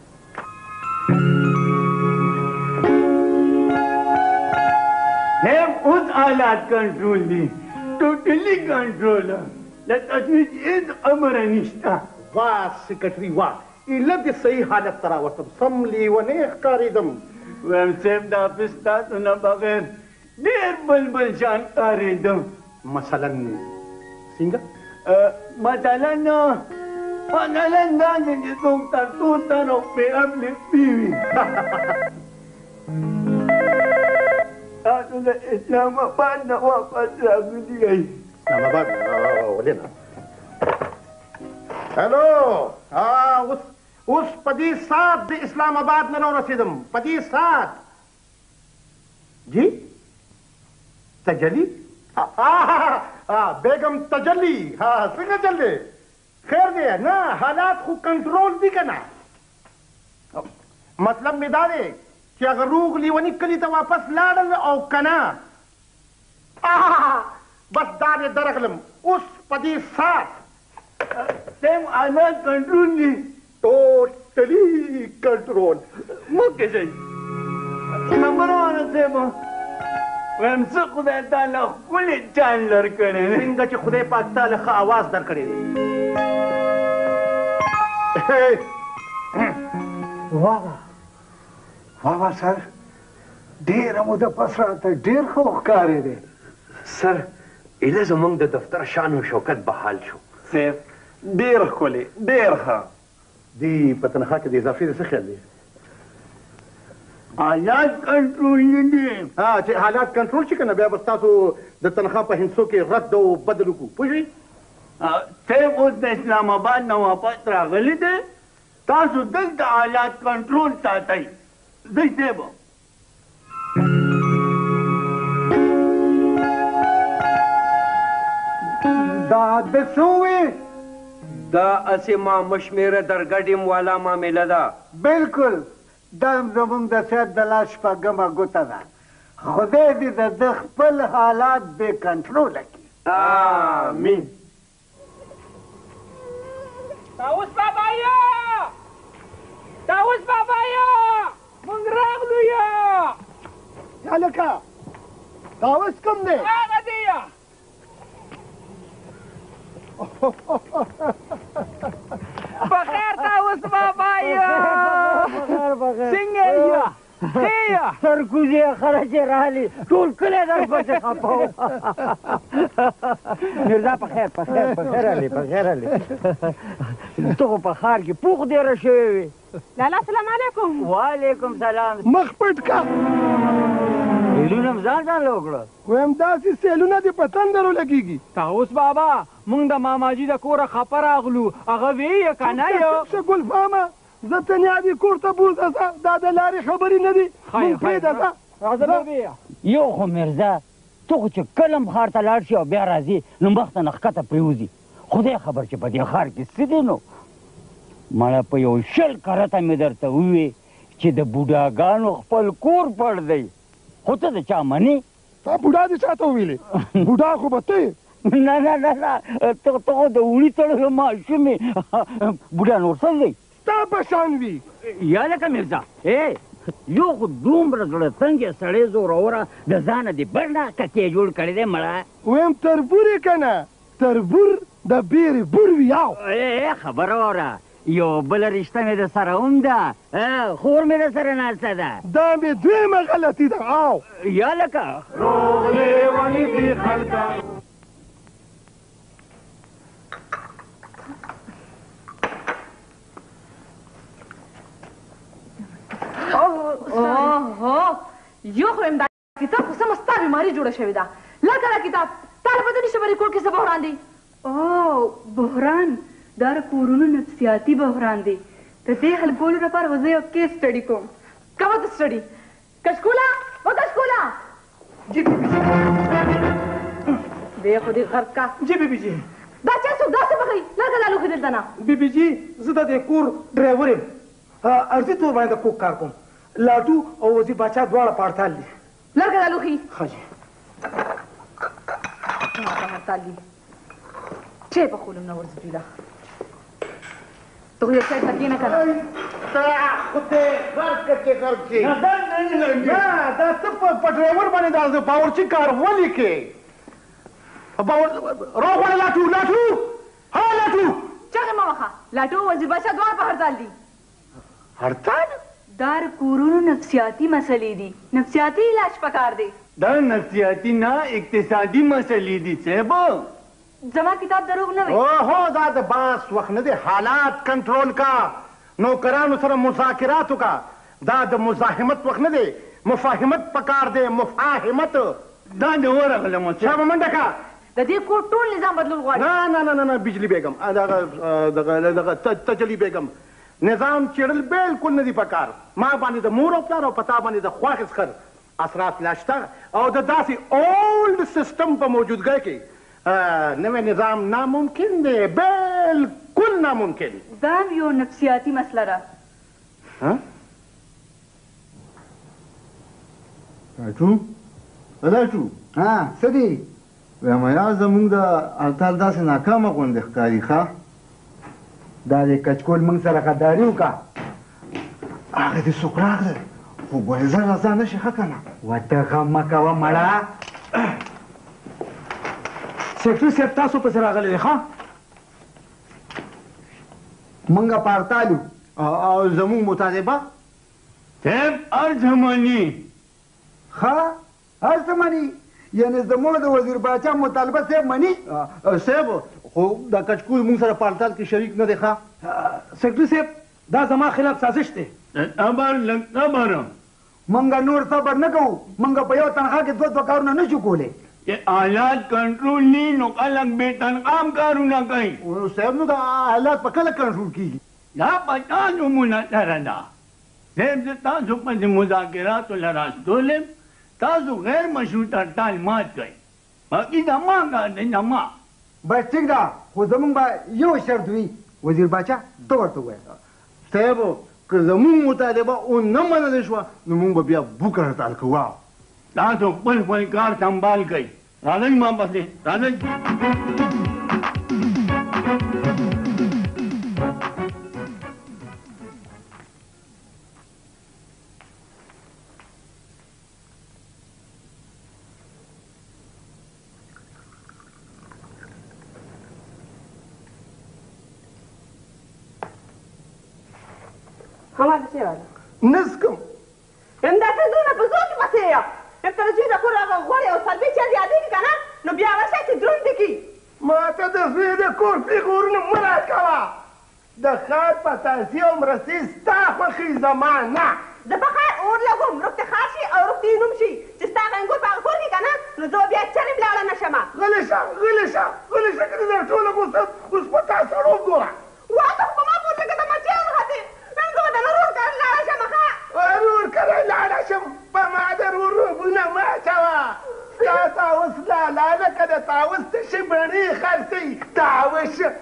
هم اوس حالات کنټرول دي ټوټلی کنټرول د تجویز هېڅ خبره نشته واه سکرټري واه ایله دې صحیح حالت ته راوستم سم لیونی ښکارېدم ویم صاحب د آفس تاسو نه بغیر ډېر بلبل شان ښکارېدم مثلا څنګه مثلا دا چې څوک تر څو تر روپۍ اخلي وي تاسو د اسلام آباد نه واپس راغلي یئ اسلام آباد ولې نه هلو اوس په دې ساعت د اسلام آباد نه راورسېدم په دې ساعت جی تجلی بیگم تجلی څنګه چل دی خیر دی نه حالات خو کنټرول دي که نه مطلب مې دا دی چې هغه روغ لیوني کلي ته واپس لاړل او که نه بس دا دی درغلم اوس په دې ساعت سیم حالات کنټرول دي ټوټلي کنټرول مکې شئ نمبر وانه صاحب ویم څه خدای تعالی ښکلی چان لر کړی دی څنګه چې خدای پاک تعالی ښه اواز در کړی دی واه سر ډېره موده پس راته ډېر ښه ښکارېدی سر ایله زموږ د دفتر شان و شوکت بحال شو صاحب ډېر ښکلی ډېر ښه دی په تنخوا کې د اضافې د څه خیال دی حالات کنټرول دي چې حالات کنټرول شي که نه بیا به ستاسو د تنخوا په هندسو کې رد او بدل وکړو پوه شوئ صاحب اوس د اسلام آباد نه واپس راغلی دی تاسو دلته حالات کنټرول ساتئ ځئ صاحب دا د څه وې دا اسې ما مشمېره درګډیم والا معامله ده بلکل دا زموږ د صاحب د لاس شپږمه ګوته ده خدای دې د ده خپل حالات بې کنټروله کړي آمین طاووس بابایا طاووس بابایا موږ راغلو یا هلکه طاووس کوم دی هغه دی بخیر طاووس بابایا څنګه یې سرکوزي خرچې راغلي ټول کلی درپسې خفه و میرزا په خیر هلې ته خو په ښار کې پوخ ډېره شوې وې لالا سلام علیکم وعلیکم سلام مخ پټ کا سیلونه م ځان له وکړه ویم داسې سیلونه دې په تندرو لګېږي طاووس بابا موږ د ماماجي د کوره خفه راغلو هغه ویې که نه یو څه ګلفامه زه ته نیادې کور ته بوځه دا د لارې خبرې نه دي مونږ پرېږده ځه یو خو میرزا ته خو چې کلم ښار ته لاړ شي او بیا راځي نو مخ ته نه ښکته پرېوځي خدای خبر چې په دې ښار کې څه دي نو مړه په یو شل کرته مې درته ووې چې د بوډاګانو خپل کور پړ دی خو ته د چا منې تا بوډا دې چاته وویلې بوډا خو به ته نه نه نه نه ته خو د وړي تړلو ماشوم یې بوډا نور څه دی تا په شان وي یا لکه میرزا یو خو دومره زړه تنګې سړی زوروره د ځانه دې بر نه ککې جوړ کړی دی مړه ویم تربور یې که نه تربور د بیرې بور وي یاو خبره واوره یو بله رشته مې د سره هم ده خور مې د سره ناسته ده دا مې دویمه غلطي ده او یا لکه روغ لیونی دي خلکا یو خو یم دا کتاب خو سمه ستا بیماري جوړه شوې ده لکه دا کتاب تا له پته نشته په دې کور کې څه بحران دی بحران دا د کورونو نفسیاتي بحران دی د دې حل کولو لپاره به زه یو کیس سټډي کوم کومه ته سټډي کشکوله او کشکوله جی بیبي جی دی خو دې غرق کا جی بیبي جی دا چا څوک داسې بخي لکه دا لوښي دلته نه بیبي جی زه د دې کور ډرایور یم ارضي تور باندې کوک کار کوم لاټو او وزیر باچا دواړه پارتال دي لکه دا لوښي ښه جي پارتال دي چه بخولم نه ورځ دوی تو خو یې سایډ ته کښېنه که نه خدای غرق کې غرق کې نه دا ته په ډرایور باندې دا باورچي کار ولې کې روغ لاټو لاټو ها لاټو چغې مه وخه لاټو وزیر باچا دواړه په هړتال دي هړتال دا د کورونو نفسیاتي مسلې دي نفسیاتي علاج پکار دی دا نفسیاتي نه اقتصادي مسلې دي صاحب زما کتاب دروغ نه وي اوهو دا د باس وخت نه دی حالات کنټرول کا نوکرانو سره مذاکرات وکړه دا د مزاحمت وخت نه دی مفاهمت پکار دی مفاهمت دا د ورغلم شابه منډه کا د دې کور ټول نظام بدلول غواړي نه نه نه نه بجلی بیگم دغه تجلی بیگم نظام چیرل بالکل نه دی پکار ما باندې د مور او پلار او پتا باندې د خواخ اسخر اثرات لاشته او د داسې اولد سیستم په موجودګۍ کې نوې نظام ناممکن دی بالکل ناممکن دا یو نفسیاتي مسله ده لاټو لاټو څه دي وایم یا زمونږ د هړتال داسې ناکامه غوندې ښکاري ښه دا د کچکول موږ سره غداري وکړه هغه دې څوک راغله خو ګویا زه راځه نه شي ښه که نه ورته غم مه کوه مړه سیکرټري صاحب تاسو پسې راغلی دی ښه موږ په هړتال یو او زمونږ مطالبه صاحب هر څه مني ښه هر څه مني یعنې زموږ د وزیر باچا مطالبه صاحب مني صاحب خو دا کچکول مونږ سره په هړتال کې شریک نه دی ښه سیکرټري صاحب دا زما خلاف سازش دی موږ نور صبر نه کوو موږ په یو تنخوا کې دوه کارونه نه شو کولی حالات کنټرول نی نو خلک بې تنخوا هم کارونه کوي صاحب نو دا حالات په کله کنټرول کېږي دا په تاسو منحصره ده صاحب زه تاسو پسې مذاکراتو له راستولم تاسو غیر مشروط هړتال مات کړئ باقي زما کار دی زما بس ټیک ده خو زموږ به یو شرط وي وزیر باچا ته ورته ووایه صاحب که زمونږ مطالبه ونه منله شوه نو مونږ به بیا بوکه هړتال کوو تاسو خپل خپل کار سنبال کړئ راځئ ما پسې راځئ हमारे से वाला نسکم انده ته زونه په زور کې پسې یا تر چې دا کور هغه غوړې او سلبي چې زیاتې دي که نه نو بیا ورشه چې دروند دي ما ته د زوی د کور پیغورونه مه راکوه د ښار په تاسي او مرستې ستا خوښي زما نه زه په ښار اور لګوم روغتې ښار شي او روغتې نوم شي چې ستا غنګور په هغه کور کې که نه نو زه بیا چرې لاړه نه شمه غلی شه غلی شه غلی شه که دا ټوله اوس په تا سره وګوره واته خو په ما پورته که د مچیانو هسې نن زه به د نور کار لاړه شمه ښه ورور کره لاړه شم په ما د ورور روبونه مه اچوه ستا خرڅي دعوه شه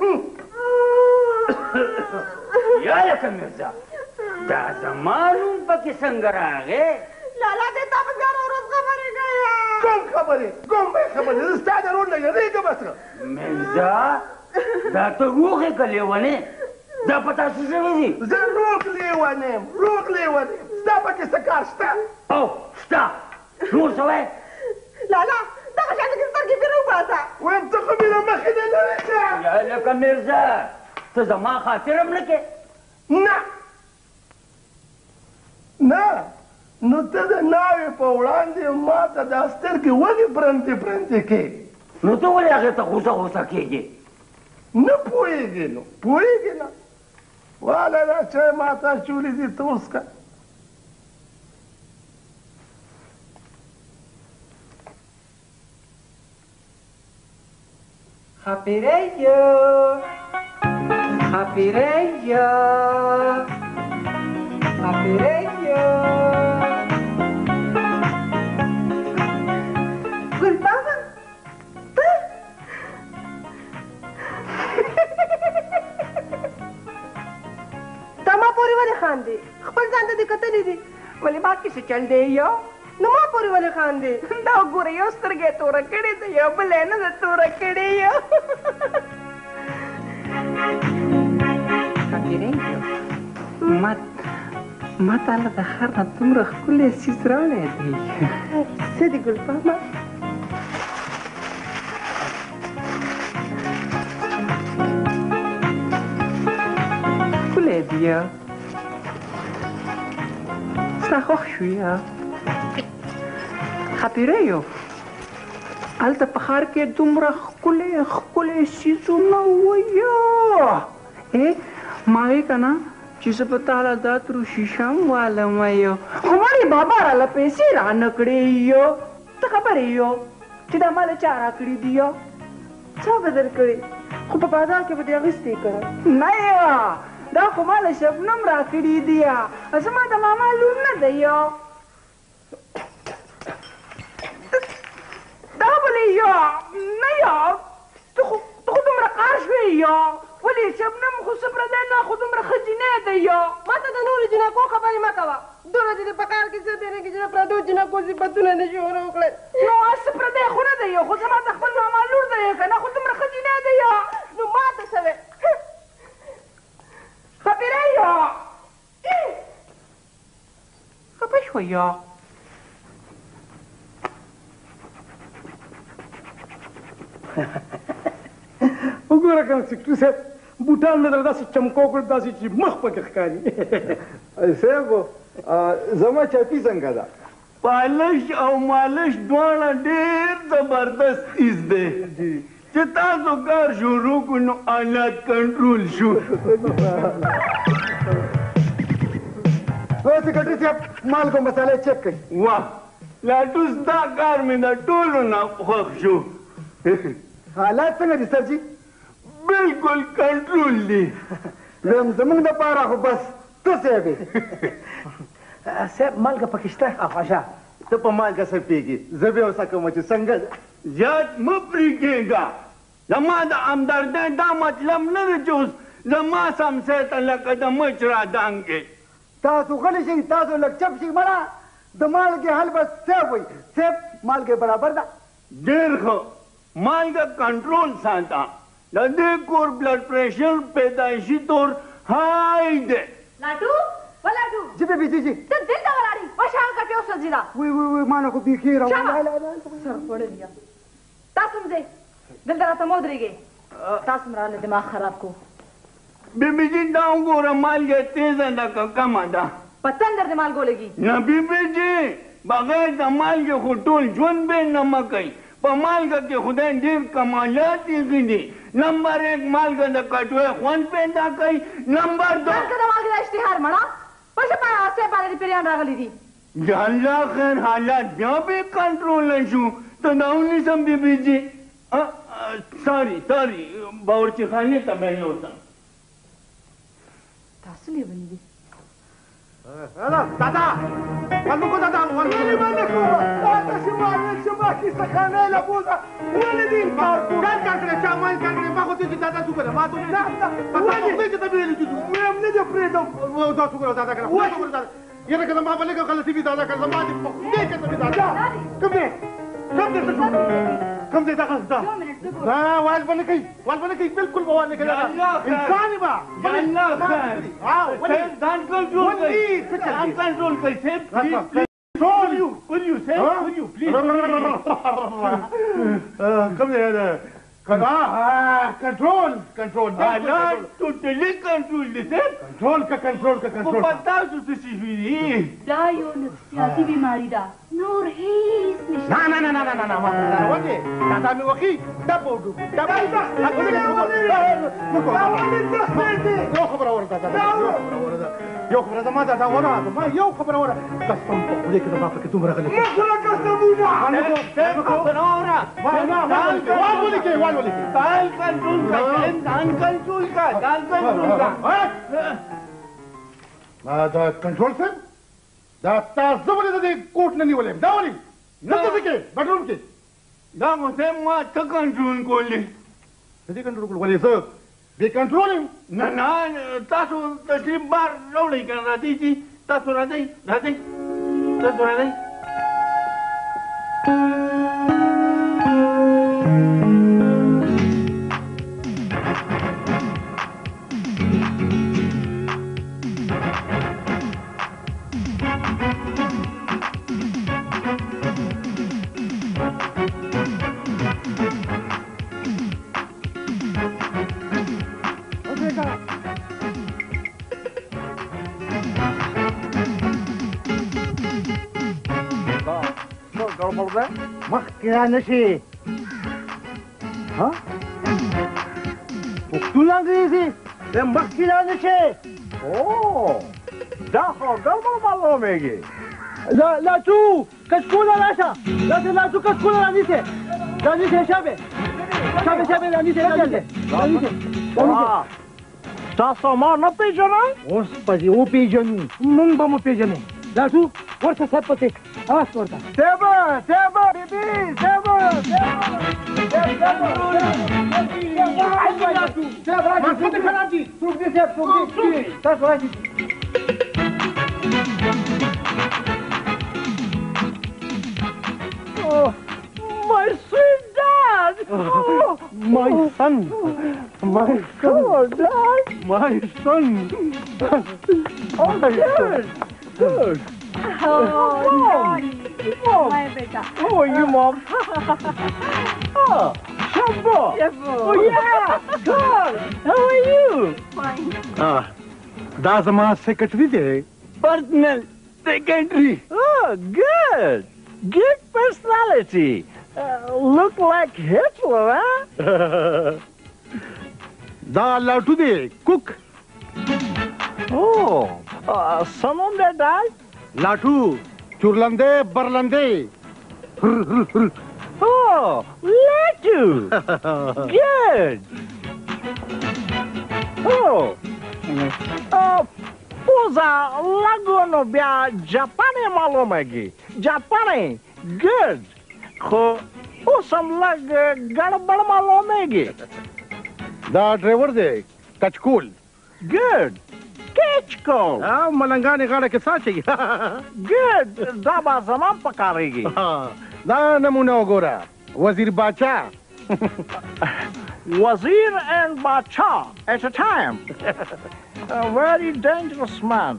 یا لکه مرزا دا زما نوم پکې څنګه راغی لالا دې تا په ګرو ورځ خبرې کوي کوم خبرې زه ستا د رول نه یېرېږم بس مرزا دا ته روغې که لیونې دا په تاسو شوي دي زه روغ لیون یم ستا پکې څه کار شته او شته نور څه وایې لالا دغه شان کې سترګې پرې وباسه ویم ته خو مینه مخې نه لرې شه یا لکه مرزا ته زما خاطر هم نه کې نه نو ته د ناوې په وړاندې ما ته دا سترګې ولې برنتې کې نو ته ولې هغې ته غوسه کېږې نه پوهېږې نو پوهېږې نه واله دا چای ما ته چولې دي ته وڅښه Hapireyo, hapireyo, hapireyo. ګلبابا ته تا ما پورې ولې خاندې خپل ځان ته دې کتلې دي ولې ما کې څه چل دی یو نو ما پورې ولې خاندې دا وګوره یو سترګې توره کړې ده یو بل یې نه ده توره کړې یو hapireyo ما تاله د ښار نه دومره ښکلی څیز راوړی دی څه دي ګلبابا ښکلی دی یا ستا خوښ شو یا hapireyo هلته په ښار کې دومره ښکلی څیزونه ویه ما وی که نه چې زه به تاله دا تروشیشه هم والمه یو خو مړې بابا راله پیسې رانه کړې یو ته خبرې یو چې دا ماله چا راکړي دي یو چا به درکړې خو په بازار کې به دې اخیستې که نه یو دا خو ماله شبنم راکړي دي زما د ماما لور نه دی یو دا بلې یو نه یو ته خو دومره قار شوې یو ولې شبنم خو څه پردی نه خو دومره ښه جینۍ دی یو ما ته د نورو جنکو خبرې مه کوه دومره دې په کار کې څه تېرېږي چې د پردو جنکو صفتونه نه شي ور وکړی نو څه پردی خو نه دی یو خو زما د خپل ماما لور دی که نه خو دومره ښه جینۍ دی یو نو ما ته څه وې hapireyo خفه شوه یا وګوره کنسټرکټر صاحب بوټان مې درته داسې چمکو کړ داسې چې مخ پکې ښکاري صاحب زما چاپي څنګه ده پالش او مالش دواړه ډېر زبردست ایز دی چې تاسو کار شروع کړو نو حالات کنټرول شو سیکرټري صاحب مالګو مسالې چیک کړئ واه لاټوس دا کار مې د ټولو نه خوښ شو حالات څنګه دي سر جي بالکل کنټرول دي زموږ دپاره خو بس ته صاحب صاحب مالګه پکې شته اخواشه ته په مالګه څه پوهېږي زه بیا ورڅه کوم چې څنګه زیات مه پرې کېږه زما د همدردۍ دا مطلب نه دی چې اوس زما سمسی ته لکه د مچ رادانګې تاسو غلی شئ تاسو لږ چپ شئ مړه د مالګې حل به صاحب وي صاحب مالګې برابر ده ډېر ښه مالګه کنټرول ساته د دې کور بلډ پریشر پیدایشي طور های دی لاټو ولاټو جی بی جی جی ته دلته ولاړې وشان کټې وسوځېده وی ما نه خو بیخي سر خوړلی یم تاسو هم ځئ دلته راته مه ودرېږئ تاسو هم راله دماغ خراب کو بیبي جي دا وګوره مالګه تیزه ده که کمه ده په تندر دې مالګو لګي نه بیبي جي بغیر د مالګې خو ټول ژوند بې نه مه کوئ په مالګه کې خدای ډېر کمالات ایښي دي نمبر 1 مالګه د کټوۍ خوند پیدا کوي نمبر 2 د مالګې د اشتهار مړه پشه په صاحب باندې پیریان راغلي دي یا الله خیر حالات بیا به کنټرول نه شو ته دا ونیسم بیبي جي ساري باورچی خانې ته به یوسم تاسو لیوني دي दादा والله दादा ولی من آتا شما کی سخانه لبوزا ولدی کار کړه چې ما کړه ما خو دې دادا څو کړه ما ته نه پتا نه چې ته ویلې چې مې نه دې پریدم و دا څو کړه دادا کړه و څو کړه یره کله ما بلګه غلطي وی دادا کړه ما دې په دې کې ته دادا کوم دې داخل دا لا واج بلګي بالکل بوان نه کړه انسان با الله خیر ها ځان کنټرول کړئ ځان کنټرول کړئ Will you say? Will you please? Come here. Control. Totally control this. Control. पता है तो सीधी. دا یو نفسیاتی بیماری ده. نور هیڅ نشته. نه. وځي. دا مې وکی. دبو. یو خبره ورته. یو خبره ما دا ونه ما یو خبره ورته. قسم په دې کې ما پکې دومره غلطه. ما قسمونه. دا کنټرول سم دا تاسو ولې د کوټ نه نیولې دا ولې نه څه کې بدروم کې دا مو سم ما څه کنټرول کولې دې کنټرول کول ولې څه به کنټرول نه تاسو تشریف بار راوړئ کنه راځي تاسو راځئ مخکې نشي ها پښتون انګریزي د مخکې نشي او دا خو ګرمه معلومېږي لا تو کڅکوله راشه لا تو کڅکوله رانیسه شابه رانیسه تاسو ما نه پیژنئ اوس پدې وپېژنو موږ به مو پیژنو لا تو ورته صاحب پته आवाज करता सेबा बीबी सेबा खराब जी My sweet dad! Oh, my son! My son! Dad! My son! Oh, good! Mom! My beta. How are you, Mom? Oh, Shabbo! Oh, yeah! Good! How are you? Fine. That's my secretary there. Personal secretary. Oh, good! Good personality. Look like Hitler, huh? Da Latu there, cook. Oh, someone that died? Latu, Churlande, Barlande. Oh, Latu. Good. Oh, Poza Lagono bia Japane malomagi. Japane. Good. Oh, some lag gadbad malomagi. Da driver there, Kachkul. Good. Kachkul. Malangani gada ke sachi. Good. Da ba zaman pakaregi. Da namuna ogora. Wazir Bacha. Wazir and Bacha at a time. A very dangerous man.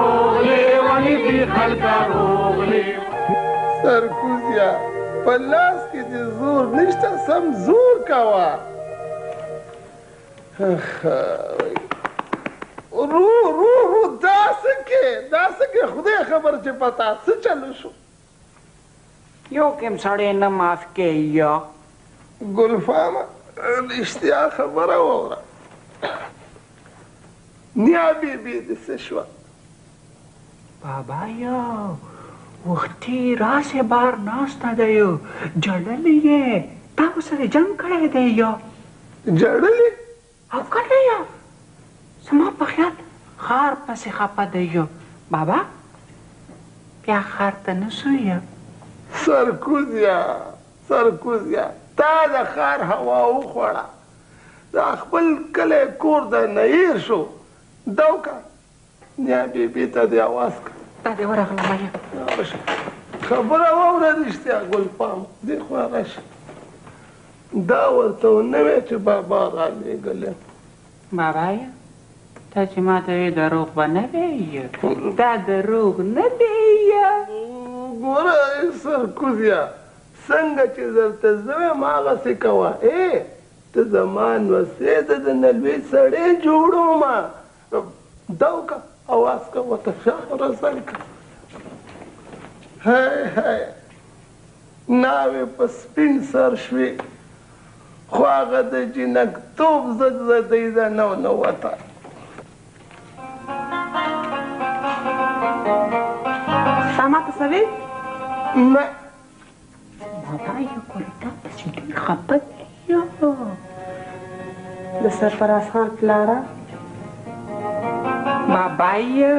Sarkuzia, palas ki de zoor, nishta sam zoor kawa. رو داسه کې خدای خبر چې پتا څه چلو شو یو کوم سړی نه معاف کېږي ګلفامه رښتیا خبره واوره نیا بیبي د څه شوه بابا یو وختي راسې بار ناسته دی یو جړلی یې تا ورسره جنګ کړی دی یو جړلی او کړی یو زما په خیال خار پسې خپه دی یو بابا بیا ښار ته نه شوې سرکوزیا تا د ښار هوا وخوړه دا خپل کلی کور د نهیر شو دا وکړه نیا بیبي ته دې اواز کړه دا دې ورغله میا خبره واوره رښتیا ګلپام دې خوا راشه دا ورته ونه وی چې بابا رالېږلی بابایا ته چې ما ته وې دروغ به نه ویې دا دروغ نه دی ګوره سرکوزیا څنګه چې درته زه ویم هغسې کوه ته زما نوسې ده د نلوي سړی جوړومه دا وکړه اواز که ورته شاخ رسن که هی ناوې په سپین سر شوې خو هغه د جینکتوب ضد زدی ده نه وته سما ته څه وې نه بابایا ګوره دا پسې ډېر خفه دی د سرفراز خان پلاره بابایا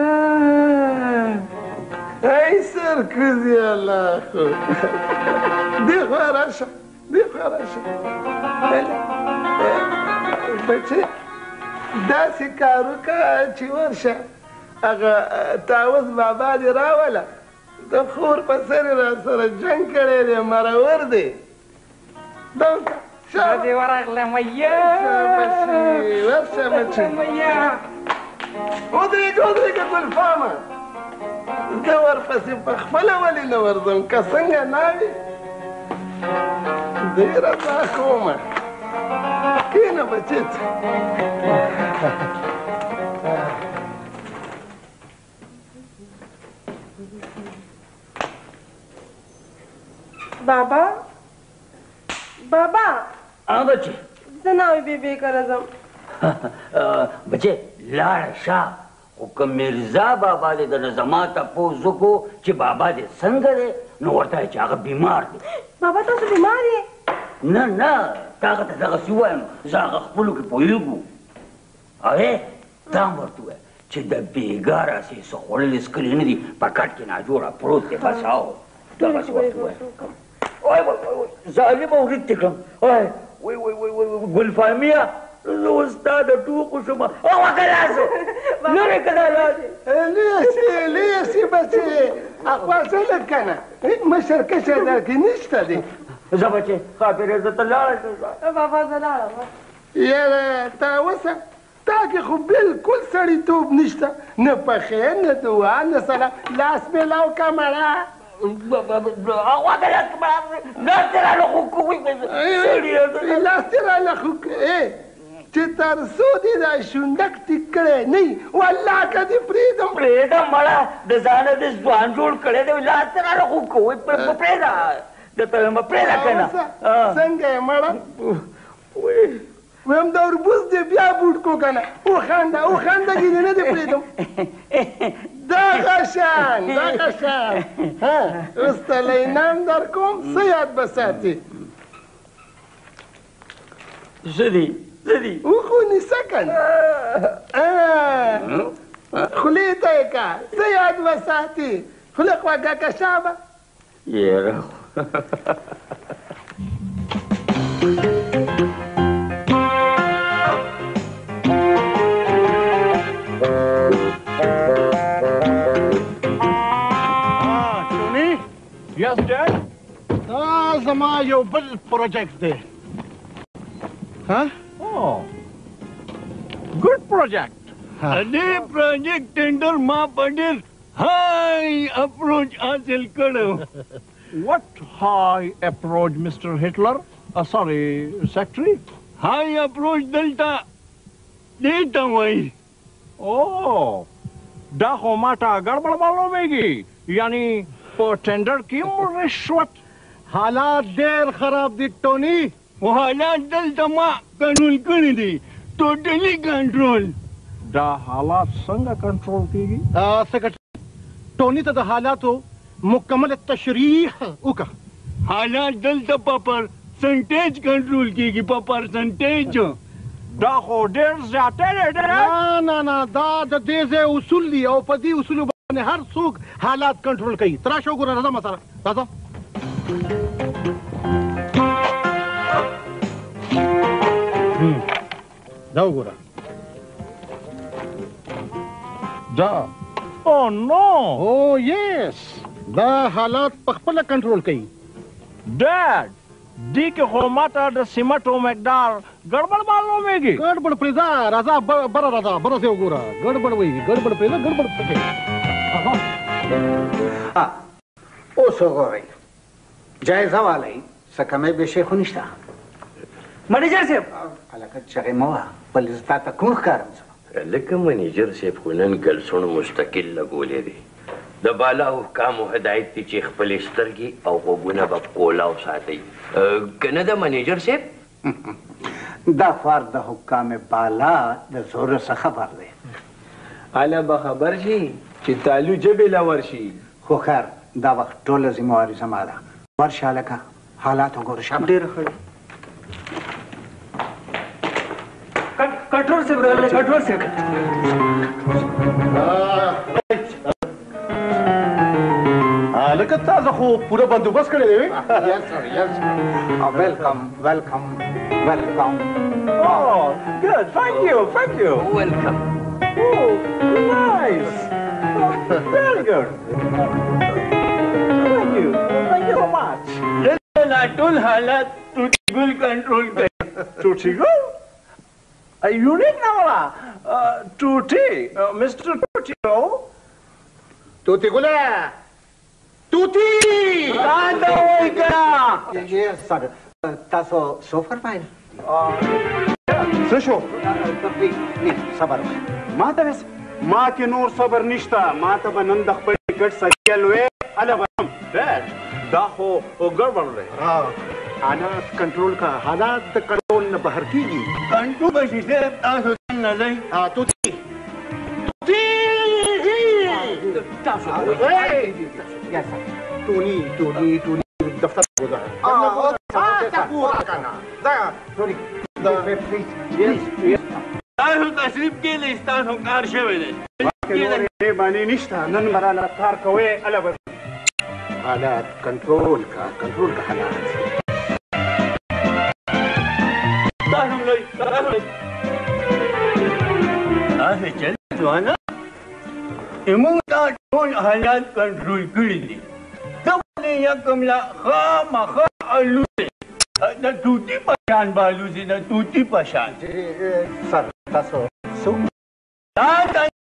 ای سرکوزیا الله خو دې خوا راشه بچې داسې کار وکړه چې ورشه هغه طاووس بابا دې راوله د خور په سر یې را سره جنګ کړی دی مرور دی دا وکړه دا دې ورغله میا ورشه بچې ودرېږه ګلفامه زه ورپسې په خپله ولې نه ورځم که څنګه ناوې ډېره دا کومه کښېنه بچې بابا بچې زه ناوې بیبي کره ځم بچې لاړه شه خو که میرزا بابا دې درنه زما تپوس وکړو چې بابا دې څنګه دی نو ورته وایه چې هغه بیمار دی بابا تاسو بیمار یې نه تا هغه ته دغسې ووایم زه هغه خپلو کې پوهېږو اوې دا هم ورته ووایه چې د بېګا راسې څه خوړلې څکلې نه دي په کټ کې ناجوړه پروت دی بس او دغسې ورته ووایه ظالمه ورید دې کړم ګلفامیا زه اوس ستا د ټوکو شوم وکه لاسو لرې که دا لاسې لیسې بچې اخواسه لږ که نه مشر کشر درکې نشته دی زه بچې خاطرې زه ته لاړه شم بابا زه لاړم یاره طاووسه تا کې خو بلکل سړیتوب نشته نه پخې نه دعا نه سلام لاس میلاو که مړه لاس دې راله خو کوي لاس دې راله خو چې تر څو دې دا شونډک ټیک کړی نه وي والله که دې پرېږدم مړه د ځانه دې ځوان جوړ کړی دی لاس دې راله خو کوي پرېږده درته وایم پرېږده که نه څنګه یې مړه ویم د وربوز دې بیا بوټ کو که نه وخانده ګینې نه دې پرېږدم دغه شان اوس ته لینام در کوم څه یاد به ساتې څه دي وخو نیسه که نه خولې ته یې که څه یاد به ساتې خوله خوږه که شابه یاره Yes, Dad? دا زما یو بل پروجیکټ دی ګډ پروجیکټ دې پروجیکټ ټینډر ما په ډېر هاي اپروچ حاصل کړو What high approach, Mr. Hitler? Sorry, Secretary? هاي اپروچ دلته دې ته وایي دا خو ماته ګډوډ معلومیږي یعنی په ټینډر کې رشوت حالات ډېر خراب دي ټوني حالات دلته ما کنټرول کړي دي ټوټلي کنټرول دا حالات څنګه کنټرول کیږي ټوني ته د حالاتو مکمل تشریح وکړه حالات دلته په پرسنټیج کنټرول کیږي په پرسنټیج دا خو ډېر زیاته دی نه دا د دې ځای اصول دي او په دې اصولو باندې باندې هر څوک حالات کنټرول کوي تراشه وګوره راځه ما سره راځه دا وګوره دا او نو او یس دا حالات په خپل کنټرول کوي ډاډ دی کې خو ماته د سیمټو مقدار ګړبړ معلومیږي ګړبړ پرېږده راځه بره راځه بره ځای وګوره ګړبړ وایي ګړبړ پرېږده ګړبړ پکې اوس وګورئ جایزه والی څه کمی بیشی خو نشته منیجر صاحب هلکه چغې مه وهه بل زه تا ته کوم ښکارم زه لکه منیجر صاحب خو نن ګلسون مستقل لګولې دی د بالا حکامو هدایت دی چې خپلې سترګې او غوږونه به کولاو ساتئ که نه د منیجر صاحب دا خوار د حکام بالا د زوره څه خبر دی هله به خبر شي چې تالو جبې له ورشي خو خیر دا وخت ټوله ذمهواري زما ده ورشه هلکه حالات وګوره شابه ډېره ښه کنټرول صاحب راغلی کنټرول صاحب لکه تاسو خو پوره بندوبست کړی دی ویلکم ویلکم ویلکم Oh, good. Thank you. Welcome. Oh, nice. Very good. Thank you so much. ټول حالات ټوټي ګل کنټرول کوي ټوټي ګل یونیک نامه ټوټي مسټر ټوټي توتی ګله توتی دا وایي کنه سر تاسو څه فرمایل څه شو صبر ما ته ما کې نور صبر نشته ما ته به نن د خپل ټکټ سریال وې هله به دا خو ګړبړ دی حالات کنټرول کا حالات د کنټرول نه بهر کیږي کنټرول به شي صاحب تاسو څنګه دی توتی توتی تونی دفتر وګورئ تاسو تشریف کېلی ستاسو کار شوی دی باندې نشته نن براله کار کوئ هله به حالات کنټرول کا حالات تاسو چل ځوانه موږ دا ټول حالات کنټرول کړي دي ته ولې یکم لا خامخا الوځې د توتي په شان به الوځې د توتي په شان سر تاسو څوک تا